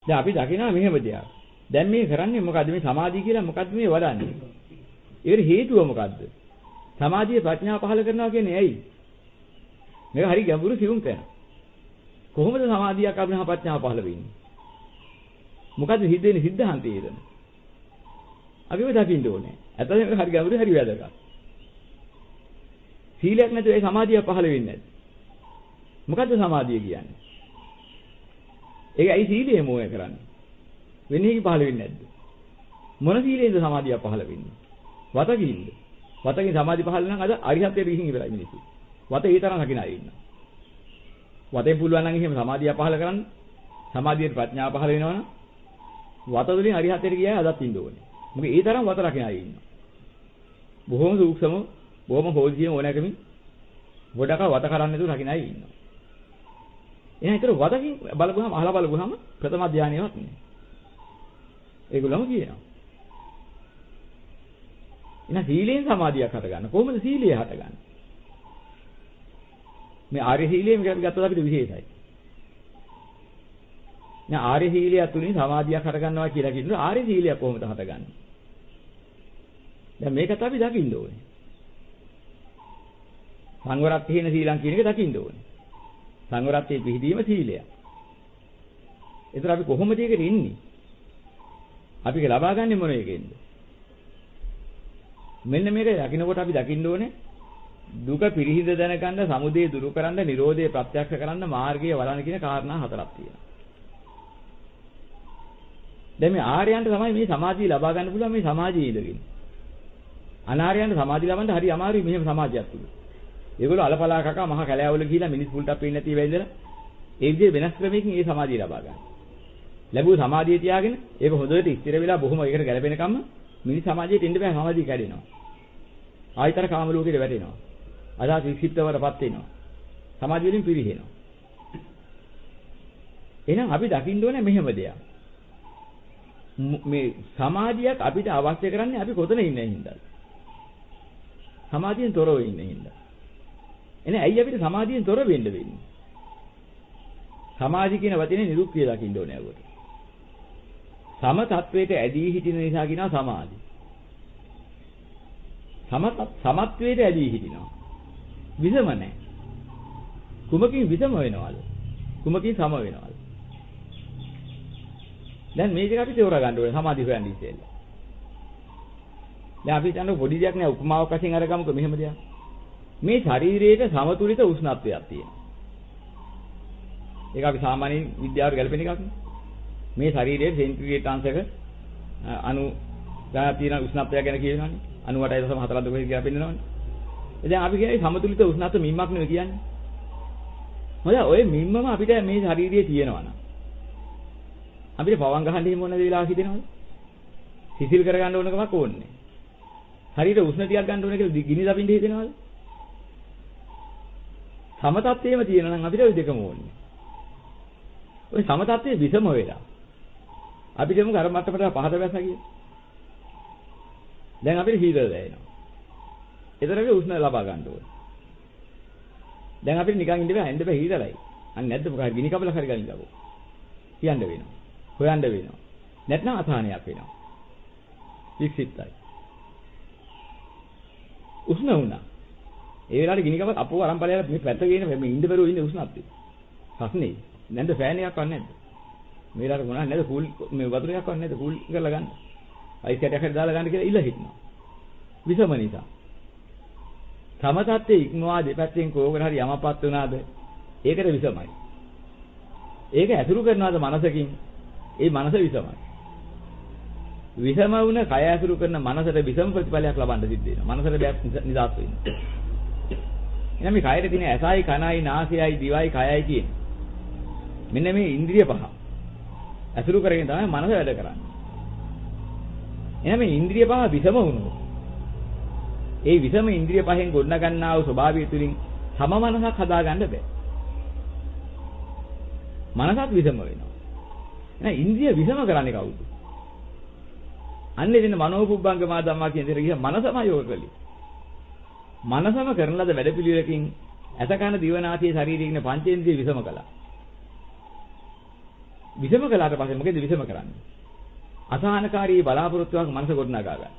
දැන් අපි දකිනවා මෙහෙම දෙයක්. දැන් මේ කරන්නේ මොකද්ද මේ සමාධිය කියලා මොකද්ද මේ වඩන්නේ? ඒකට හේතුව මොකද්ද? සමාධිය ප්‍රඥාව පහළ කරනවා කියන්නේ ඇයි? මේක හරි ගැඹුරු සියුම් තැන. කොහොමද සමාධියක් අපිට ප්‍රඥාව පහළ වෙන්නේ? මොකද්ද සිද්ධ වෙන්නේ සිද්ධාන්තය එතන? අපි ඔය දකින්න ඕනේ. ඇත්තටම මේක හරි ගැඹුරු හරි වැදගත්. සීලයක් නැතුව ඒ සමාධිය පහළ වෙන්නේ නැද්ද? මොකද්ද සමාධිය කියන්නේ? ඒක ඇයි සීලය මොය කරන්නේ? වෙන්නේ කි පහළ වෙන්නේ නැද්ද? මොන සීලෙන්ද සමාධිය පහළ වෙන්නේ? වතකින්ද? වතකින් සමාධි පහළ නම් අද අරිහත්ත්වයට ගිහින් ඉවරයි මිනිස්සු. වත ඒ තරම් හකිනා ඉන්නවා. වතෙන් පුළුවන් නම් එහෙම සමාධිය පහළ කරන්න. සමාධියට ප්‍රඥාව පහළ වෙනවනම් වත වලින් අරිහත්ත්වයට ගියා අදත් ඉන්න ඕනේ. මොකද ඒ තරම් වත රකිනා ඉන්නවා. බොහොම සූක්ෂම, බොහොම හොල්සියෙන් ඕනෑකමින් ගොඩක වත කරන්නේ නැතුව රකිනා ඉන්නවා. එහෙනම් ඒතර වතකින් බලපුවාම අහලා බලපුවාම ප්‍රථම ධානයවත් නෑ. ඒගොල්ලම කියනවා. එහෙනම් සීලෙන් සමාධියක් හටගන්න. කොහොමද සීලය හටගන්නේ? මේ ආර්ය සීලයෙන් ගත්තොත් අපිට විශේෂයි. දැන් ආර්ය සීලය තුලින් සමාධියක් හටගන්නවා කියලා කියනවා. ආර්ය සීලය කොහොමද හටගන්නේ? දැන් මේකත් අපි දකින්න ඕනේ. සංවරත්වයෙන් සීලං කියන එක දකින්න ඕනේ. සංවරත්වයේ පිහිටීම සීලය. ඒතර අපි කොහොමද ඒකට ඉන්නේ? අපි ඒක ලබා ගන්නෙ මොන එකෙන්ද? මෙන්න මේක දකින්නකොට අපි දකින්න ඕනේ දුක පිරිහිඳ දැනගන්න, සමුදය දුරු කරන්න, නිරෝධය ප්‍රත්‍යක්ෂ කරන්න, මාර්ගය වඩන්න කියන කාරණා හතරක් තියෙනවා. දැන් මේ ආර්යයන්ට තමයි මේ සමාධිය ලබා ගන්න පුළුවන් මේ සමාජයේ ඉඳගෙන. අනාර්යයන්ට සමාධිය ලබන්න හරි අමාරුයි මෙහෙම සමාජයක් තුල. ඒගොල්ලෝ අලපලා කකා මහ කැලෑවල ගිහිලා මිනිස් පුල්ටක් පේන්නේ නැති වෙයි ඉඳලා ඒ විදිහේ වෙනස් ක්‍රමයකින් මේ සමාධිය ලබා ගන්න. ලැබුව සමාධිය තියාගෙන ඒක හොඳට ඉස්තිර වෙලා බොහොම ඒකට ගැලපෙනකම්ම මිනිස් සමාජයට එන්න බෑ සමාධිය කැඩෙනවා. ආයතර කාම ලෝකෙට වැටෙනවා. අදහස් වික්ෂිප්තවටපත් වෙනවා. සමාධිය වලින් පිරිහෙනවා. එහෙනම් අපි දකින්න ඕනේ මෙහෙම දෙයක්. මේ සමාධියක් අපිට අවශ්‍ය කරන්නේ අපි කොතන ඉන්නේ හින්දාද? සමාධියෙන් තොරව ඉන්නේ හින්දා. එහෙනම් ඇයි අපිට සමාධියෙන් තොර වෙන්න වෙන්නේ? සමාධි කියන වචනේ නිරුක්තිය දකින්න ඕනේ අගොට. සම තත්වයට ඇදී හිටින නිසා කියනවා සමාධි. සමත්වයට ඇදී හිටිනවා. විසම නැහැ. කුමකින් විසම වෙනවද? කුමකින් සම වෙනවද? දැන් මේක අපි තේරුම් ගන්න ඕනේ සමාධි හොයන්නේ ඉතින්. දැන් අපි හිතන්නේ පොඩි දෙයක් නෑ උපමාවක් වශයෙන් අරගමුකෝ මෙහෙම දෙයක්. මේ ශරීරයේ සමතුලිත උෂ්ණත්වයක් තියෙනවා. ඒක අපි සාමාන්‍ය විද්‍යාවට ගැලපෙන එකක් නේ. මේ ශරීරයේ සෙන්ටිග්‍රේඩ් අංශක අණු ගණන් තියෙන උෂ්ණත්වය ගැන කියනවනේ. 98.4 දුක කියලා පෙන්නනවනේ. දැන් අපි කියන්නේ සමතුලිත උෂ්ණත්ව මිම්මක් නෙවෙයි කියන්නේ. මොකද ඔය මිම්මම අපිට මේ ශරීරයේ තියෙනවා නම් අපිට පවන් ගහන්න මොන වෙලාවක හිතෙනවද? සිසිල් කරගන්න ඕනකමක් ඕනේ. හරියට උෂ්ණ ටිකක් ගන්න ඕන කියලා ගිනි දපින්න හිතෙනවද? සමතත්වයේම තියෙනවා නම් අපිට ওই දෙකම ඕනේ. ওই සමතත්වයේ විසම වෙලා. අපිට මොකද අර මට්ටමට පහත වැස්සා කියන්නේ. දැන් අපිට හීතල දැනෙනවා. ඒතර අපි උෂ්ණ ලබා ගන්න ඕනේ. දැන් අපිට නිකන් ඉන්න බෑ, එන්න බෑ හීතලයි. අන්න නැද්ද මොකක්ද ගිනි කපලා හරි ගන්න ලබෝ. කියන්න වෙනවා. හොයන්න වෙනවා. නැත්නම් අසහනයක් වෙනවා. වික්ෂිප්තයි. උෂ්ණ වුණා. ඒ වෙලාවට ගිනි කපලා අපෝ අරන් ඵලයල මේ පැත්ත ගේන මේ ඉන්න බැරුව ඉන්නේ උෂ්ණත්වයේ. සස්නේ. නැන්ද ෆෑන් එකක් වань නැද්ද? මේ වෙලාවට මොනවද නැද්ද කූල් මේ වතුර එකක් වань නැද්ද කූල් කරලා ගන්න. අයිස් කැටයක් හරි දාලා ගන්න කියලා ඉල්ල හිටනවා. විසම නිසා. සමතත්වයේ ඉක්මවා දෙපැත්තෙන් කෝකට හරි යමපත් වුණාද? ඒකට විසමයි. ඒක ඇසුරු කරනවාද මනසකින්? ඒ මනස විසමයි. විසම වුණ කය ඇසුරු කරන මනසට විසම ප්‍රතිඵලයක් ලබන්න සිද්ධ වෙනවා. මනසට බයක් නිදාස් වෙන්න. එහෙනම් මේ කයර දින ඇසයි කනයි නාසයයි දිවයි කයයි කියන්නේ. මෙන්න මේ ඉන්ද්‍රිය පහ. ඇසුරු කරගෙන තමයි මනස වැඩ කරන්නේ. එහෙනම් මේ ඉන්ද්‍රිය පහ විසම වුණොත් ඒ විසම ඉන්ද්‍රිය පහෙන් ගොඩනගන්නා වූ ස්වභාවය තුළින් සම මනසක් හදාගන්න බෑ. මනසත් විසම වෙනවා. එහෙනම් ඉන්ද්‍රිය විසම කරන්නේ කවුද? අන්නේ දෙන මනෝපුබ්බංගමා ධම්මා කියන දේ කියන මනසම යෝග කළේ. මනසම කරන ලද වැඩපිළිවෙලකින් ඇස කන දිව නාසය ශරීරය කියන පංචේන්ද්‍රිය විසම කළා. විසම කළාට පස්සේ මොකද විසම කරන්නේ? අසහනකාරී බලාපොරොත්තුවක් මනස ගොඩනගා ගන්න.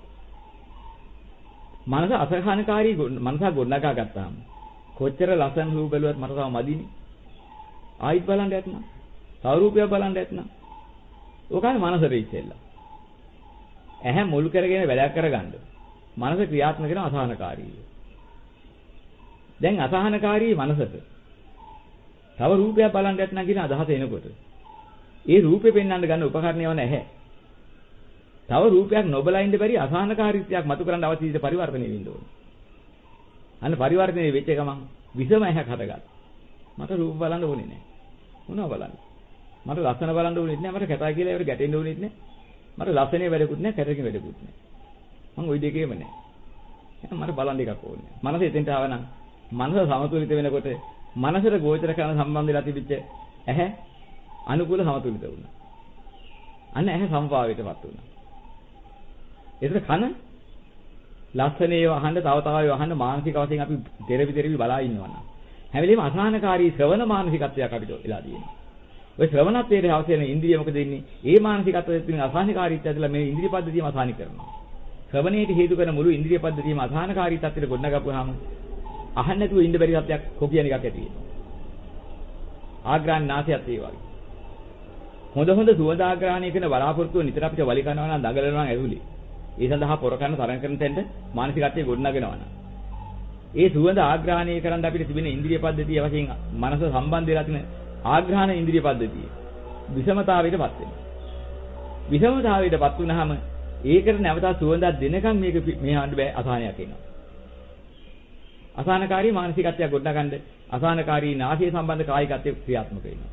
මනස අසහනකාරී මනස ගොඩනගා ගත්තාම කොච්චර ලස්සන රූප බැලුවත් මට තව මදිනේ. ආයිත් බලන්න යත්නම්. තව රූපයක් බලන්න යත්නම්. ඕකනේ මනසට ඉස්සෙල්ලා. ඇහැ මුල් කරගෙන වැඩක් කරගන්න. මනස ක්‍රියාත්මක වෙන අසහනකාරී. දැන් අසහනකාරී මනසට තව රූපයක් බලන්න යත්නම් කියන අදහස එනකොට ඒ රූපේ පෙන්වන්න ගන්න උපකරණයව නැහැ. තව රූපයක් නොබලා ඉන්න බැරි අසහනකාරීත්වයක් මතු කරන්න අවශ්‍ය විදිහට පරිවර්තනය වෙන්න ඕනේ. අන්න පරිවර්තනය වෙච්ච ගමන් විසම ඇහැක් හටගත්තා. මට රූප බලන්න ඕනේ නැහැ. මොනව බලන්න? මට ලස්සන බලන්න ඕනෙත් නැහැ. මට කැතයි කියලා ඒවට ගැටෙන්න ඕනෙත් නැහැ. මට ලස්සනේ වැඩකුත් නැහැ, කැතකින් වැඩකුත් නැහැ. මම ওই දෙකේම නැහැ. එහෙනම් මට බලන්න එකක් ඕනේ. මනස එතෙන්ට ආවනම් මනස සමතුලිත වෙනකොට මනසට ගෝචර කරන සම්බන්ධ වෙලා තිබිච්ච ඇහැ අනුකූල සමතුලිත වුණා. අන්න ඇහැ සමභාවයටපත් වුණා. ඒතර කන ලස්සනේ වහන්න තව තව වහන්න මානසික වශයෙන් අපි දෙරවි බලා ඉන්නවා නම් හැම වෙලේම අසහනකාරී ශ්‍රවණ මානසිකත්වයක් අපිට වෙලා තියෙනවා. ඔය ශ්‍රවණත්වයේ අවශ්‍ය වෙන ඉන්ද්‍රිය මොකද වෙන්නේ? ඒ මානසිකත්වයේ තියෙන අසහනකාරීත්වය ඇතුළේ මේ ඉන්ද්‍රිය පද්ධතියම අසහනී කරනවා. ශ්‍රවණයට හේතු කරන මුළු ඉන්ද්‍රිය පද්ධතියම අසහනකාරී තත්ත්වයට ගොඩනගපුවාම අහන්න නැතුව ඉන්න බැරි තත්ත්වයක් කොකියන එකක් ඇති වෙනවා. ආග්‍රාණ නාසයත් ඒ වගේ. හොඳ සුවඳ ආග්‍රහණය කරන බලාපොරොත්තුව නිතර අපිට වලි කරනවා නම් දඟලනවා නම් ඇතුලේ. ඒ සඳහා පොර කරන තරම් කරන තැනට මානසිකත්වයේ ගොඩනගෙනවා නම්. ඒ සුවඳ ආග්‍රහණය කරන් අපිට තිබෙන ඉන්ද්‍රිය පද්ධතිය වශයෙන් මනස සම්බන්ධ වෙලා තියෙන ආග්‍රහණ ඉන්ද්‍රිය පද්ධතිය විෂමතාවයටපත් වෙනවා. විෂමතාවයටපත් වුනහම ඒකට නැවත සුවඳක් දෙනකම් මේක මෙහාට බෑ අසහනයක් එනවා. අසහනකාරී මානසිකත්වයක් ගොඩනගන්න අසහනකාරී නාසය සම්බන්ධ කායිකත්වයේ ක්‍රියාත්මක වෙනවා.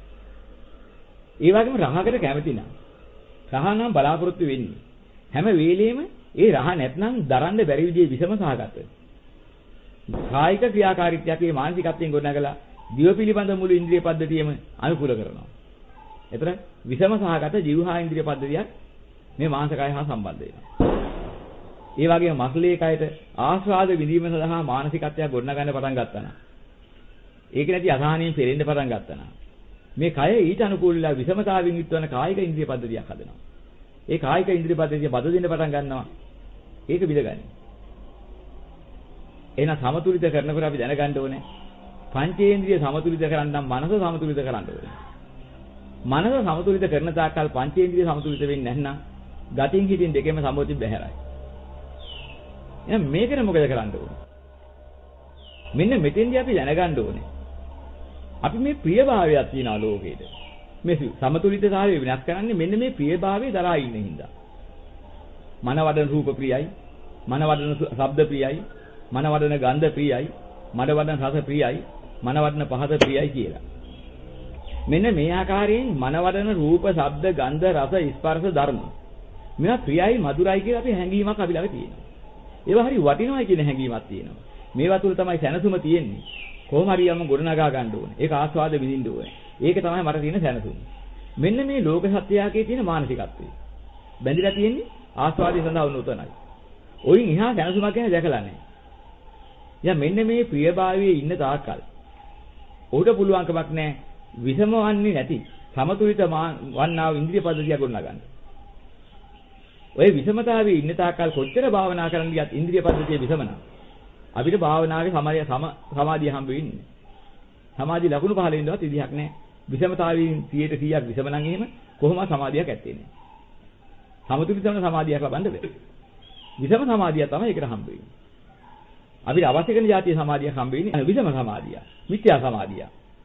ඒ වගේම රහකට කැමති නම් රහ නම් බලාපොරොත්තු වෙන්නේ හැම වෙලෙම ඒ රහ නැත්නම් දරන්න බැරි විදිහේ විෂම සහගත කායික ක්‍රියාකාරීත්වයක් මේ මානසිකත්වයෙන් ගොඩනගලා දිව පිළිබඳ මුළු ඉන්ද්‍රිය පද්ධතියම අනුකූල කරනවා. එතන විෂම සහගත ජීවහා ඉන්ද්‍රිය පද්ධතියක් මේ මානසිකය හා සම්බන්ධ වෙනවා. ඒ වගේම මස්ලේ කයට ආස්වාද විඳීම සඳහා මානසිකත්වයක් ගොඩනගන්න පටන් ගත්තා නම් ඒක නැති අසහනයෙන් පෙරෙන්න පටන් ගත්තා නම් මේ කය ඊට අනුකූලව විෂමතාවයෙන් යුක්ත වන කායික ඉන්ද්‍රිය පද්ධතියක් හදනවා. ඒ කායික ඉන්ද්‍රිය පද්ධතිය බද දෙන්න පටන් ගන්නවා. ඒක විදගන්නේ. එහෙනම් සමතුලිත කරනකොට අපි දැනගන්න ඕනේ පංචේන්ද්‍රිය සමතුලිත කරන්න නම් මනස සමතුලිත කරන්න ඕනේ. මනස සමතුලිත කරන තාක්කල් පංචේන්ද්‍රිය සමතුලිත වෙන්නේ නැත්නම් ගතින් හිතින් දෙකෙම සමෝධි බැහැරයි. එහෙනම් මේකට මොකද කරන්න ඕනේ? මෙන්න මෙතෙන්දී අපි දැනගන්න ඕනේ. අපි මේ ප්‍රියභාවයක් තියනා ලෝකෙට. මේ සමතුලිතතාවය විනාශ කරන්නේ මෙන්න මේ ප්‍රියභාවය දරා ඉන්න හින්දා. මනවඩන රූප ප්‍රියයි, මනවඩන ශබ්ද ප්‍රියයි, මනවඩන ගන්ධ ප්‍රියයි, මනවඩන රස ප්‍රියයි, මනවඩන පහස ප්‍රියයි කියලා. මෙන්න මේ ආකාරයෙන් මනවඩන රූප, ශබ්ද, ගන්ධ, රස, ස්පර්ශ ධර්ම. මේවා ප්‍රියයි, මధుරයි කියලා අපි හැඟීමක් අපි ළඟ තියෙනවා. ඒවා හරි වටිනවයි කියන හැඟීමක් තියෙනවා. මේවා තුල තමයි සැනසුම තියෙන්නේ. කොහොම හරි යම ගොඩනගා ගන්න ඕනේ. ඒක ආස්වාද විඳින්න ඕනේ. ඒක තමයි මට තියෙන සැනසුම. මෙන්න මේ ලෝක සත්‍යයකේ තියෙන මානසිකත්වය. බැඳිලා තියෙන්නේ ආස්වාදයේ සඳහා වුණ උතනයි. ඔයින් එහා සැනසුමක් ගැන දැකලා නැහැ. දැන් මෙන්න මේ ප්‍රියභාවයේ ඉන්න තාක්කල් උඩ පුළුවන්කමක් නැහැ විසම වන්නේ නැති සමතුලිත වන්නා වූ ඉන්ද්‍රිය පද්ධතිය ගොඩනගන්න. ඔය විසමතාවයේ ඉන්න තාක්කල් කොච්චර භාවනා කරන්න ගියත් ඉන්ද්‍රිය පද්ධතිය විසම නම් අපිට භාවනාවේ සමාධිය හම්බ වෙන්නේ. සමාධිය ලකුණු පහල වෙනවත් විදිහක් නැහැ. විසමතාවයෙන් 100%ක් විසම නම් එහෙම කොහොමද සමාධියක් ඇත්තේ නැහැ. සමතුලිත වෙන සමාධියක් ලබන්න බැහැ. විසම සමාධිය තමයි ඒකට හම්බ වෙන්නේ. අපිට අවශ්‍ය කරන જાතිය සමාධියක් හම්බ වෙන්නේ විසම සමාධිය. මිත්‍යා සමාධිය.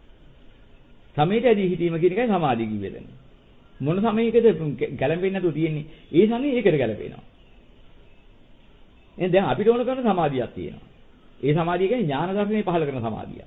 සමේතදී හිතීම කියන එකයි සමාධිය කිව්වේ. මොන සමයකද ගැළපෙන්නේ නැතුව තියෙන්නේ? ඒ සමයේ ඒකට ගැළපෙනවා. එහෙනම් දැන් අපිට ඕන කරන සමාධියක් තියෙනවා. ඒ සමාධිය කියන්නේ ඥාන දර්ශනේ පහල කරන සමාධිය.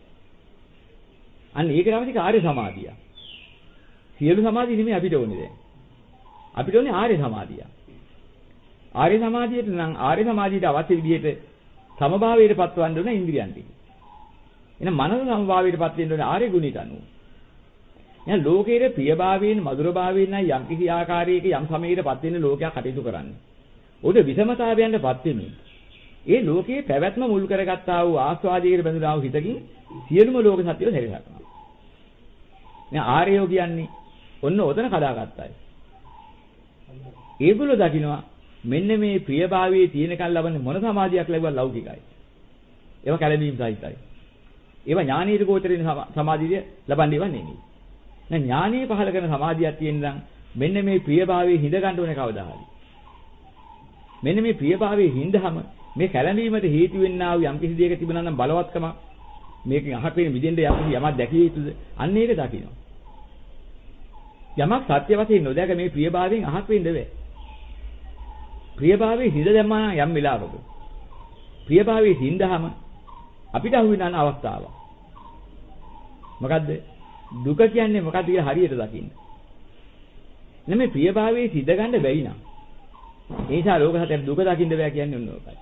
අන්න ඒක තමයි ආර්ය සමාධිය. සියලු සමාධි නෙමෙයි අපිට ඕනේ දැන්. අපිට ඕනේ ආර්ය සමාධිය. ආර්ය සමාධියට නම් ආර්ය සමාධියට අවශ්‍ය විදිහට සමභාවයට පත්වන්න ඕන ඉන්ද්‍රියන් ටික. එහෙනම් මනස සමභාවයට පත් වෙන්න ඕනේ ආර්ය ගුණයට අනුව. එහෙනම් ලෝකයේ ප්‍රියභාවයෙන් මధుරභාවයෙන් නම් යම් කිසි ආකාරයක යම් සමයකට පත් වෙන ලෝකයක් කටයුතු කරන්නේ. උඩ විෂමතාවයන්ට පත් වෙමින් ඒ ලෝකයේ පැවැත්ම මුල් කරගත්තා වූ ආස්වාදයේ බඳුනා වූ හිතකින් සියලුම ලෝක සත්‍යය සැරිසරනවා. දැන් ආර්යයෝ කියන්නේ ඔන්න ඔතන කඩාගත්තයි. ඒගොල්ලෝ දකිනවා මෙන්න මේ ප්‍රියභාවයේ තියෙනකන් ලබන්නේ මොන සමාධියක් ලැබුවා ලෞකිකයි. ඒවා කැළඹීම් සහිතයි. ඒවා ඥානීය ගෝචරින සමාධිය ලබන්නේව නෙමෙයි. දැන් ඥානීය පහල කරන සමාධියක් තියෙනනම් මෙන්න මේ ප්‍රියභාවයේ හිඳ ගන්න ඕනේ කවදා හරි. මෙන්න මේ ප්‍රියභාවයේ හිඳහම මේ කැළඹීමට හේතු වෙන්නා වූ යම් කිසි දෙයක තිබුණා නම් බලවත්කම මේකෙන් අහක් වෙන විදිහෙන්ද යම් කිසි යමක් දැකිය යුතුද? අන්න ඒක දකිනවා. යමක් සත්‍ය වශයෙන් නොදැක මේ ප්‍රියභාවයෙන් අහක් වෙන්න බෑ. ප්‍රියභාවයේ හිඳ දැම්මා නම් යම් වෙලාවක ප්‍රියභාවයේ හිඳහම අපිට අහු වෙන අවස්ථාව. මොකද්ද? දුක කියන්නේ මොකද්ද කියලා හරියට දකින්න. නෙමෙයි ප්‍රියභාවයේ සිඳ ගන්න බැයි නම්. ඒ නිසා ලෝක සත්‍යයට දුක දකින්න බෑ කියන්නේ ඔන්න ඔකයි.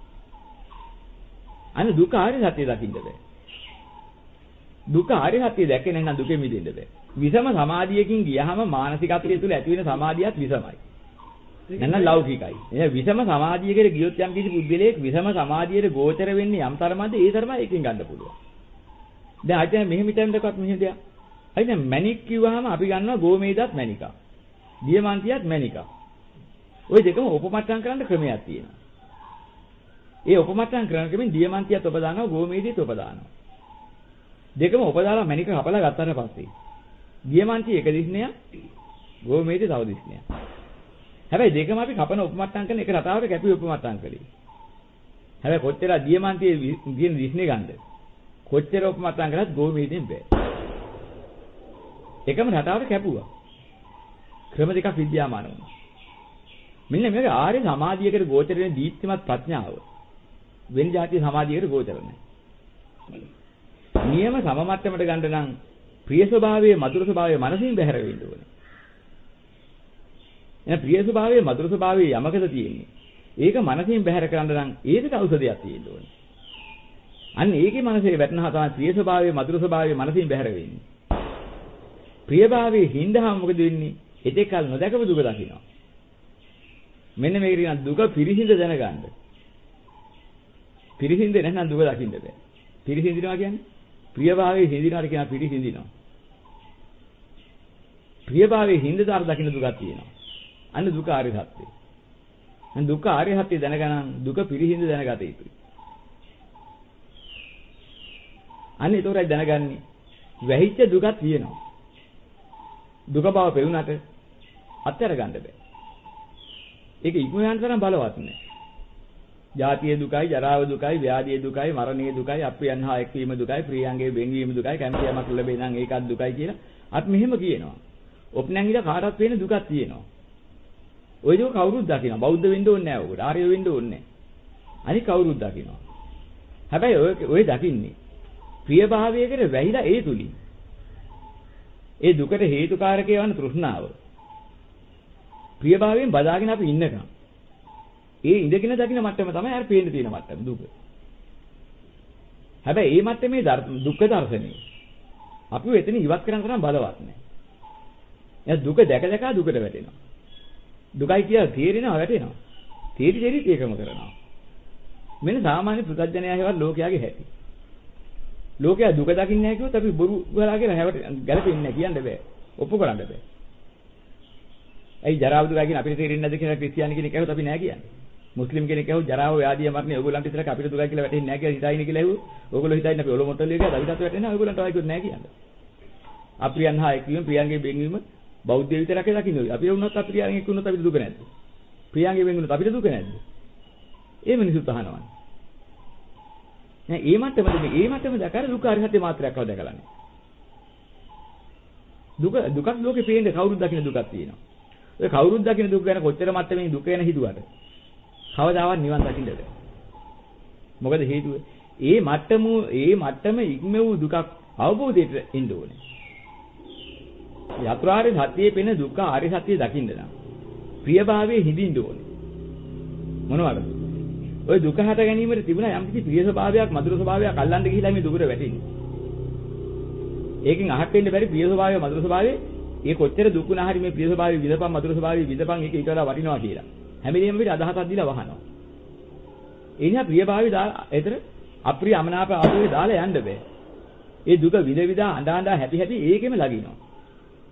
අන්න දුක ආර්ය සත්‍ය දකින්න බෑ. දුක ආර්ය සත්‍ය දැකේ නැත්නම් දුකෙ මිදෙන්න බෑ. විසම සමාධියකින් ගියහම මානසිකත්වයේ තුල ඇති වෙන සමාධියත් විසමයි. නැත්නම් ලෞකිකයි. එහෙනම් විසම සමාධියකට ගියොත් යම් කිසි පුද්ගලයෙක් විසම සමාධියට ගෝචර වෙන්නේ යම් තරමද ඒ තරම එකකින් ගන්න පුළුවන්. දැන් අද මෙහෙම හිතන්නකොත් මෙහෙම දෙයක්. අයි දැන් මැණික් කිව්වහම අපි ගන්නවා ගෝමේදත් මැණිකා. දියමන්තියත් මැණිකා. ওই දෙකම උපමට්ටම් කරන්න ක්‍රමයක් තියෙනවා. ඒ උපමට්ටම් කරන ක්‍රමෙන් දියමන්තියත් ඔබ දානවා ගෝමේදියත් ඔබ දානවා. දෙකම ඔබ දාලා මැණික කපලා ගත්තාට පස්සේ දියමන්තිය එක දිස්නයක් ගෝමේදිය තව දිස්නයක්. හැබැයි දෙකම අපි කපන උපමට්ටම් කරන එක රටාවට කැපි උපමට්ටම් කරේ. හැබැයි කොච්චර දියමන්තියේ දින දිස්නේ ගන්නද? කොච්චර උපමට්ටම් කරත් ගෝමේදියෙන් බෑ. එකම රටාවට කැපුවා. ක්‍රම දෙකක් විද්‍යාමාන වුණා. මෙන්න මේක ආර්ය සමාධියකට ගෝචර වෙන දීප්තිමත් ප්‍රඥාව. වෙන જાතිය සමාධියකට ගෝචර නැහැ. නියම සම මට්ටමට ගන්න නම් ප්‍රිය ස්වභාවයේ මధుර ස්වභාවයේ මනසින් බැහැර වෙන්න ඕනේ. එහෙනම් ප්‍රිය ස්වභාවයේ මధుර ස්වභාවයේ යමකද තියෙන්නේ. ඒක මනසින් බැහැර කරන්න නම් ඒකට ඖෂධයක් තියෙන්න ඕනේ. අන්න ඒකේ මනසේ වැටෙනවා තමයි ප්‍රිය ස්වභාවයේ මధుර ස්වභාවයේ මනසින් බැහැර වෙන්නේ. ප්‍රියභාවයේ හිඳහම මොකද වෙන්නේ? එතෙක් කල නොදකපු දුක දකින්නවා. මෙන්න මේක කියන දුක පිරිසිඳ දැනගන්න. පිරිසිඳ නැත්නම් දුක දකින්න බෑ. පිරිසිඳිනවා කියන්නේ ප්‍රියභාවයේ හිඳිනාට කියන පිරිසිඳිනවා. ප්‍රියභාවයේ හිඳදාර දකින්න දුකක් තියෙනවා. අන්න දුක ආර්ය සත්‍යය. දැන් දුක ආර්ය සත්‍යය දැනගන්න දුක පිරිසිඳ දැනගත යුතුයි. අන්න ඒතරයි දැනගන්නේ වැහිච්ච දුකක් තියෙනවා. දුක බව පෙවුනට අත්හැර ගන්න බෑ. ඒක ඉක්මනට තරම් බලවත් නෑ. ජාතිය දුකයි, ජරාව දුකයි, ව්‍යාධිය දුකයි, මරණීය දුකයි, අප්‍රියයන් හා එක්වීම දුකයි, ප්‍රියයන්ගේ වෙන්වීම දුකයි, කැමති යමක් ලැබේ නම් ඒකත් දුකයි කියලා අත් මෙහෙම කියනවා. ඔප්නං ඉඳ කාටවත් වෙන දුකක් තියෙනවා. ওই දුක කවුරුත් දකිනවා. බෞද්ධ වෙන්න ඕනේ නෑ ඔකට. ආර්ය වෙන්න ඕනේ නෑ. අනික කවුරුත් දකිනවා. හැබැයි ඔය දකින්නේ ප්‍රියභාවයකට වැහිලා ඒ තුලින්. ඒ දුකට හේතුකාරකය වන තෘෂ්ණාව. ප්‍රියභාවයෙන් බදාගෙන අපි ඉන්නකම්. ඒ ඉඳගෙන දකින්න මට්ටම තමයි අර පේන්න තියෙන මට්ටම දුක. හැබැයි මේ මට්ටමේ දුක්ඛ දර්ශනය අපිව එතන ඉවත් කරන්න තරම් බලවත් නැහැ. එයා දුක දැක දැක දුකට වැටෙනවා. දුකයි කියලා තේරෙනවා වැටෙනවා. තේරිත් ඒකම කරනවා. මෙන්න සාමාන්‍ය පුතඥයා හේවත් ලෝකයාගේ හැටි. ලෝකයා දුක දකින්නේ නැහැ කිව්වොත් අපි බොරු ගලා කියලා ගැලපෙන්නේ නැහැ කියන්න බෑ. ඔප්පු කරන්න බෑ. ඇයි ජරාව දුක කියන අපිට තේරෙන්නේ නැද්ද කියලා ක්‍රිස්තියානි කෙනෙක් ඇහුවොත් අපි නෑ කියන්නේ. මුස්ලිම් කෙනෙක් ඇහුවොත් ජරාව ව්‍යාධිය මරණය ඕගොල්ලන්ට විතරක් අපිට දුකයි කියලා වැටෙන්නේ නැහැ කියලා හිතයිනේ කියලා ඇහුවොත් ඕගොල්ලෝ හිතයිනේ අපි ඔලොම මොට්ටලිය කියලා අපිටත් වැටෙනවා ඕගොල්ලන්ට ආයෙත් නෑ කියන්නේ. අප්‍රියයන් හා එක්වීම ප්‍රියයන්ගේ බෙන්වීම බෞද්ධ විතරක් දකින්නේ. අපි වුණත් අප්‍රියයන් එක්ක වුණත් අපිට දුක නැද්ද? ප්‍රියයන්ගේ බෙන් වුණත් අපිට දුක නැද්ද? ඒ මිනිසුත් අහනවා. නෑ ඒ මට්ටම දැකලා දුක අරිහත් මාත්‍රයක් කව දැකලා නෑ. දුකක් ලෝකේ පේන්නේ කවුරුත් දකින්න දුකක් තියෙනවා. ඔය කවුරුත් දකින්න දුක ගැන කොච්චර මට්ටමින් දුක ගැන හිතුවට කවදාවත් නිවන් දකින්න බෑ. මොකද හේතුව? ඒ මට්ටම ඉක්ම වූ දුකක් අවබෝධයට එන්න ඕනේ. යතුරාර්ය සත්‍යයේ පෙන දුක ආර්ය සත්‍යය දකින්න නම් ප්‍රියභාවයේ හිඳින්න ඕනේ. මොනවද? ඔය දුක හට ගැනීමට තිබුණා යම් කිසි ප්‍රිය ස්වභාවයක්, මధుර ස්වභාවයක් අල්ලන්න ගිහිලා මේ දුකට වැටෙන්නේ. ඒකෙන් අහක් වෙන්න බැරි ප්‍රිය ස්වභාවය, මధుර ස්වභාවය ඒ කොච්චර දුක් වුණා හරි මේ ප්‍රිය ස්වභාවය විඳපන්, මధుර ස්වභාවය විඳපන් ඒක ඊට වඩා වටිනවා කියලා. හැමදේම පිට අදහසක් දීලා වහනවා. ඒ නිසා ප්‍රියභාවය දාලා ඒතර අප්‍රිය අමනාප ආපුවේ දාලා යන්න බෑ. ඒ දුක විඳ විඳ අඬ අඬ හැපි හැපි ඒකෙම ලගිනවා.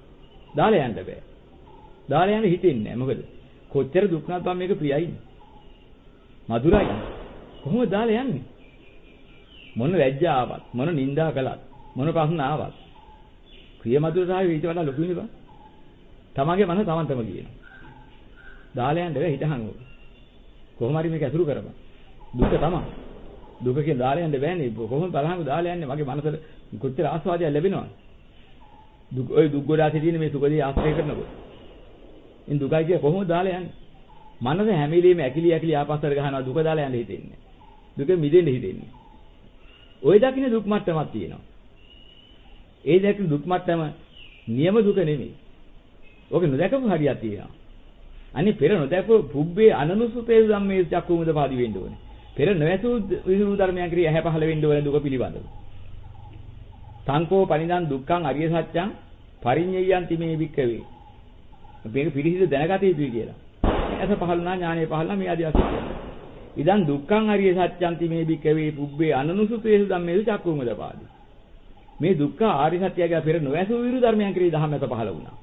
දාලා යන්න බෑ. දාලා යන්න හිතෙන්නේ නැහැ. මොකද කොච්චර දුක් නැත්නම් මේක ප්‍රියයි. මధుරයි. කොහොමද දාලා යන්නේ? මොන ලැජ්ජා ආවත්, මොන නිന്ദා කළත්, මොන ප්‍රශ්න ආවත් ප්‍රිය මధుරතාවය ඊට වඩා ලොකු නෙවෙයි. තමන්ගේ මනස තමන්ටම කියනවා. දාලා යන්න බෑ හිතහන් ඕක. කොහොම හරි මේක ඇසුරු කරපන්. දුක තමයි. දුක කියන දාලා යන්න බෑනේ. කොහොමද බලහන් දාලා යන්නේ? මගේ මනසට කොච්චර ආස්වාදයක් ලැබෙනවද? දුක ඔය දුක් ගොඩාක් තියෙන මේ සුඛදී ආශ්‍රය කරනකොට. ඉන් දුකයි කිය කොහොමද දාලා යන්නේ? මනස හැම වෙලෙම ඇකිලි ආපස්සට ගහනවා දුක දාලා යන්න හිතෙන්නේ. දුකෙන් මිදෙන්න හිතෙන්නේ. ওই දකින්න දුක් මට්ටමක් තියෙනවා. ඒ දකින්න දුක් මට්ටම නියම දුක නෙමෙයි. ඕක නොදකපු හරියක් තියෙනවා. අනේ පෙර නොදකපු පුබ්බේ අනනුසුතේ ධම්මේ චක්කුමුද පාදි වෙන්න ඕනේ. පෙර නොඇසු විසුරු ධර්මයන් ක්‍රිය ඇහැ පහළ වෙන්න ඕනේ දුක පිළිබඳව. සංකෝ පනිදන් දුක්ඛං අරිය සත්‍යං පරිඤ්ඤයන්ති මේ වික්කවේ. මේක පිළිහිද දැනගත යුතුයි කියලා. ඇස පහළුණා ඥානෙ පහළුණා මේ ආදී අසුචි. ඉදන් දුක්ඛං අරිය සත්‍යන්ති මේ වික්කවේ පුබ්බේ අනනුසුතේසු ධම්මේසු චක්කුමුද පාදි. මේ දුක්ඛ ආර්ය සත්‍යය පෙර නොඇසු විසුරු ධර්මයන් ක්‍රිය දහම ඇත පහළ වුණා.